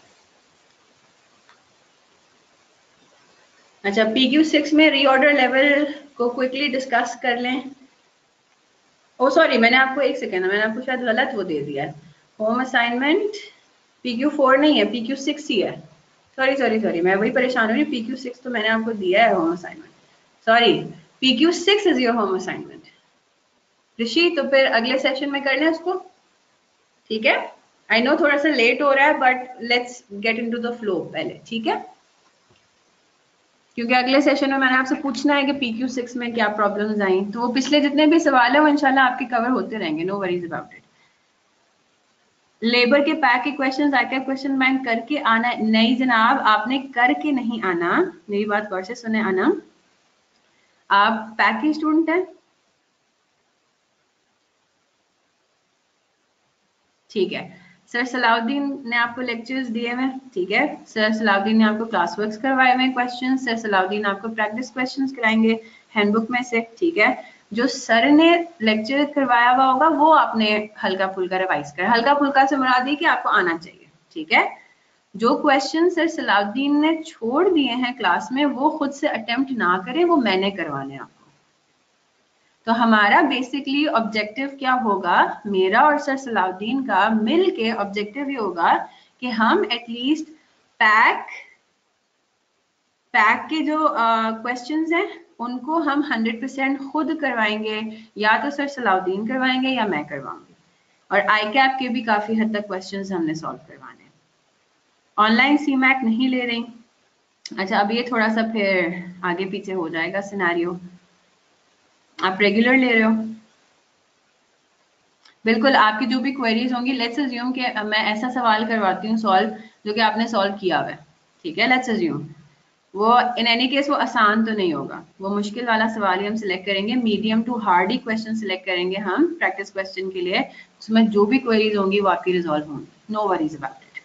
अच्छा पी क्यू सिक्स में रीऑर्डर लेवल को क्विकली डिस्कस कर लें। ओ सॉरी, मैंने आपको एक सेकेंड, मैंने आपको शायद गलत वो दे दिया है। Home assignment P Q four नहीं है, पी क्यू सिक्स ही है। सॉरी सॉरी सॉरी मैं वही परेशान हो रही। पी क्यू सिक्स तो मैंने आपको दिया है home assignment, sorry P Q six is your home assignment Rishi. तो फिर अगले सेशन में कर लें उसको, ठीक है। आई नो थोड़ा सा लेट हो रहा है but let's get into the flow पहले, ठीक है। क्योंकि अगले सेशन में मैंने आपसे पूछना है कि पी क्यू सिक्स में क्या प्रॉब्लम्स आई, तो वो पिछले जितने भी सवाल है वो इंशाल्लाह आपके कवर होते रहेंगे, नो वरीज अबाउट इट। लेबर के पैक के क्वेश्चंस आके क्वेश्चन बैंक करके आना नहीं जनाब, आपने करके नहीं आना, मेरी बात गौर से सुने अनम। आप पैक के स्टूडेंट हैं, ठीक है। सर सलाउद्दीन ने आपको लेक्चर्स दिए हुए, ठीक है। सर सलाउद्दीन ने आपको क्लास वर्क्स करवाए हुए क्वेश्चन, सर सलाउद्दीन आपको प्रैक्टिस क्वेश्चंस कराएंगे हैंडबुक में से, ठीक है। जो सर ने लेक्चर करवाया हुआ होगा वो आपने हल्का फुल्का रिवाइज कर, हल्का फुल्का से मुराद है कि आपको आना चाहिए, ठीक है। जो क्वेश्चन सर सलाउद्दीन ने छोड़ दिए हैं क्लास में वो खुद से अटेम्प्ट ना करें, वो मैंने करवाने आपको। तो हमारा बेसिकली ऑब्जेक्टिव क्या होगा, मेरा और सर सलाउद्दीन का मिल के ऑब्जेक्टिव ये होगा कि हम एटलीस्ट पैक पैक के जो क्वेश्चंस uh, हैं उनको हम हंड्रेड परसेंट खुद करवाएंगे, या तो सर सलाउद्दीन करवाएंगे या मैं करवाऊंगी। और आई कैप के भी काफी हद तक क्वेश्चंस हमने सॉल्व करवाने। ऑनलाइन सी मैक नहीं ले रही, अच्छा अब ये थोड़ा सा फिर आगे पीछे हो जाएगा सिनेरियो। आप रेगुलर ले रहे हो, बिल्कुल। आपकी जो भी क्वेरीज होंगी, लेट्स अज्यूम कि मैं ऐसा सवाल करवाती हूँ सॉल्व जो कि आपने सॉल्व किया हुआ है, ठीक है। लेट्स अज्यूम वो इन एनी केस वो आसान तो नहीं होगा, वो मुश्किल वाला सवाल ही हम सिलेक्ट करेंगे, मीडियम टू हार्ड ही क्वेश्चन सिलेक्ट करेंगे हम प्रैक्टिस क्वेश्चन के लिए। उसमें जो भी क्वेरीज होंगी वो आपकी रिजॉल्व होंगी, नो वरीज अबाउट इट।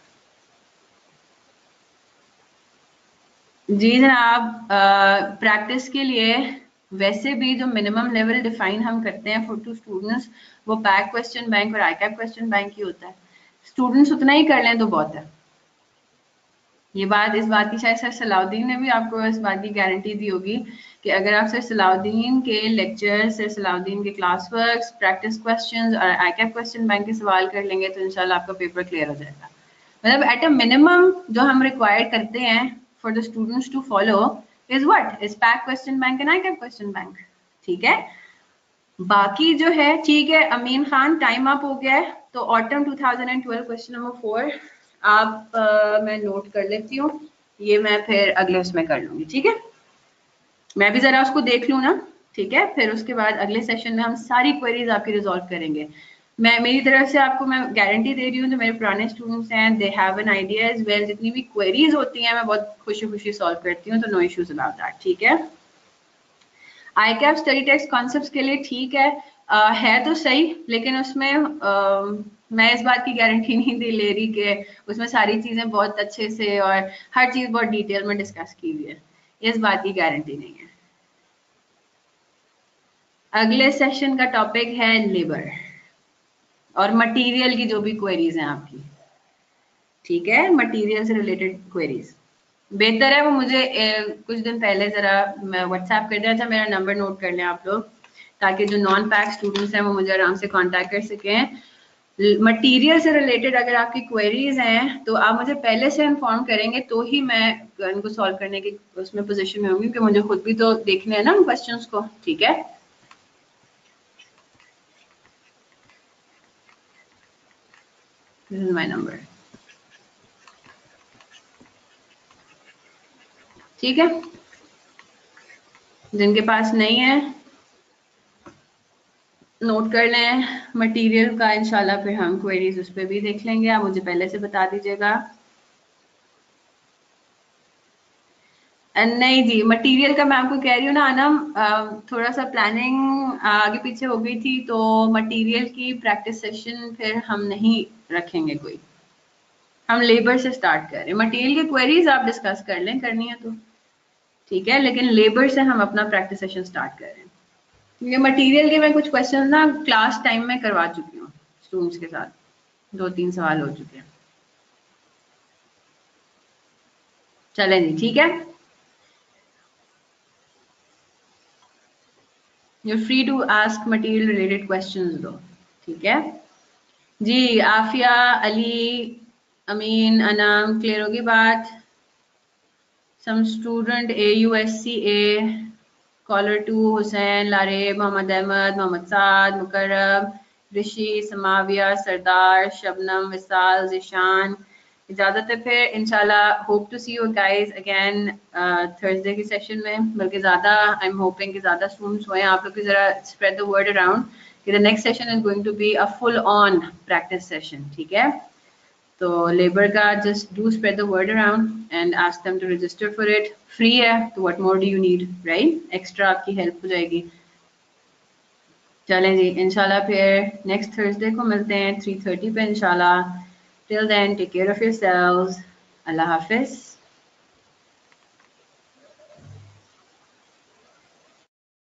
जी जनाब, प्रैक्टिस के लिए वैसे भी जो मिनिमम लेवल डिफाइन हम करते हैं फॉर टू स्टूडेंट्स, वो पैक क्वेश्चन बैंक और आई कैप क्वेश्चन बैंक ही होता है। स्टूडेंट्स उतना ही कर लें तो बहुत है। ये बात, इस बात की शायद सर सलाउद्दीन ने भी आपको इस बात की गारंटी दी होगी कि अगर आप सर सलाउद्दीन के लेक्चर, सर सलाउद्दीन के क्लास वर्क्स, प्रैक्टिस क्वेश्चंस और आई कैप क्वेश्चन बैंक के सवाल कर लेंगे तो इंशाल्लाह आपका पेपर क्लियर हो जाएगा। मतलब एट अ मिनिमम जो हम रिक्वायर करते हैं for the students to follow is what is PAC question bank and ICAP question bank, ठीक है। बाकी जो है, ठीक है। अमीन खान टाइम अप हो गया है, तो autumn two thousand twelve question number four आप uh, मैं नोट कर लेती हूँ, ये मैं फिर अगले उसमें कर लूंगी, ठीक है। मैं भी जरा उसको देख लूँ ना, ठीक है। फिर उसके बाद अगले सेशन में हम सारी क्वेरीज आपकी रिजॉल्व करेंगे। मैं मेरी तरफ से आपको मैं गारंटी दे रही हूँ, जो मेरे पुराने स्टूडेंट्स हैं they have an idea as well, जितनी भी क्वेरीज होती हैं मैं बहुत खुशी खुशी सॉल्व करती हूँ, तो नो इश्यूज अबाउट दैट, ठीक है। ICAP study text concepts के लिए ठीक है, uh, है तो सही, लेकिन उसमें uh, मैं इस बात की गारंटी नहीं दे ले रही कि उसमें सारी चीजें बहुत अच्छे से और हर चीज बहुत डिटेल में डिस्कस की हुई है, इस बात की गारंटी नहीं है। अगले सेशन का टॉपिक है लेबर और मटेरियल की जो भी क्वेरीज हैं आपकी, ठीक है। मटेरियल से रिलेटेड क्वेरीज बेहतर है वो मुझे ए, कुछ दिन पहले जरा व्हाट्सएप कर दिया था, मेरा नंबर नोट कर लें आप लोग, ताकि जो नॉन पैक स्टूडेंट्स हैं वो मुझे आराम से कांटेक्ट कर सकें। मटेरियल से रिलेटेड अगर आपकी क्वेरीज हैं तो आप मुझे पहले से इन्फॉर्म करेंगे तो ही मैं इनको सॉल्व करने की उसमें पोजीशन में होंगी, क्योंकि मुझे खुद भी तो देखने हैं ना क्वेश्चंस को, ठीक है। दिस इज माय नंबर, ठीक है। जिनके पास नहीं है नोट कर लें मटेरियल का, इंशाल्लाह फिर हम क्वेरीज उस पर भी देख लेंगे, आप मुझे पहले से बता दीजिएगा। नहीं जी, मटेरियल का मैं आपको कह रही हूँ ना आनम, थोड़ा सा प्लानिंग आगे पीछे हो गई थी, तो मटेरियल की प्रैक्टिस सेशन फिर हम नहीं रखेंगे कोई, हम लेबर से स्टार्ट कर रहे हैं। मटेरियल की क्वेरीज आप डिस्कस कर लें, करनी है तो ठीक है, लेकिन लेबर से हम अपना प्रैक्टिस सेशन स्टार्ट कर रहे हैं। ये मटेरियल के मैं कुछ क्वेश्चन ना क्लास टाइम में करवा चुकी हूँ स्टूडेंट्स के साथ, दो तीन सवाल हो चुके हैं। चलें जी, ठीक है। You're free to ask material related questions though, ठीक है जी। आफिया, अली, अमीन, अनाम, क्लियर होगी बात? some student A U S C A, caller two, Hussain, Larib, Mohammad Ahmed, Mohammad Saad, Mukarram, Rishi, Samavia, Sardar, Shabnam, Visal, Zishan. इजाजत है फिर इंशाल्लाह. Hope to see you guys again Thursday की सेशन में. बल्कि ज़्यादा आई एम होपिंग कि ज़्यादा स्टूडेंट्स हुए आप लोग की ज़रा स्प्रेड द वर्ड अराउंड कि the next session is going to be a full on practice session. ठीक है, तो लेबर का just do spread the word around and ask them to register for it. Free है तो what more do you need, right? Extra आपकी help हो जाएगी. चलें जी, इंशाल्लाह फिर नेक्स्ट थर्सडे को मिलते हैं थ्री थर्टी पे इंशाल्लाह. Till then take care of yourselves. अल्लाह हाफिज.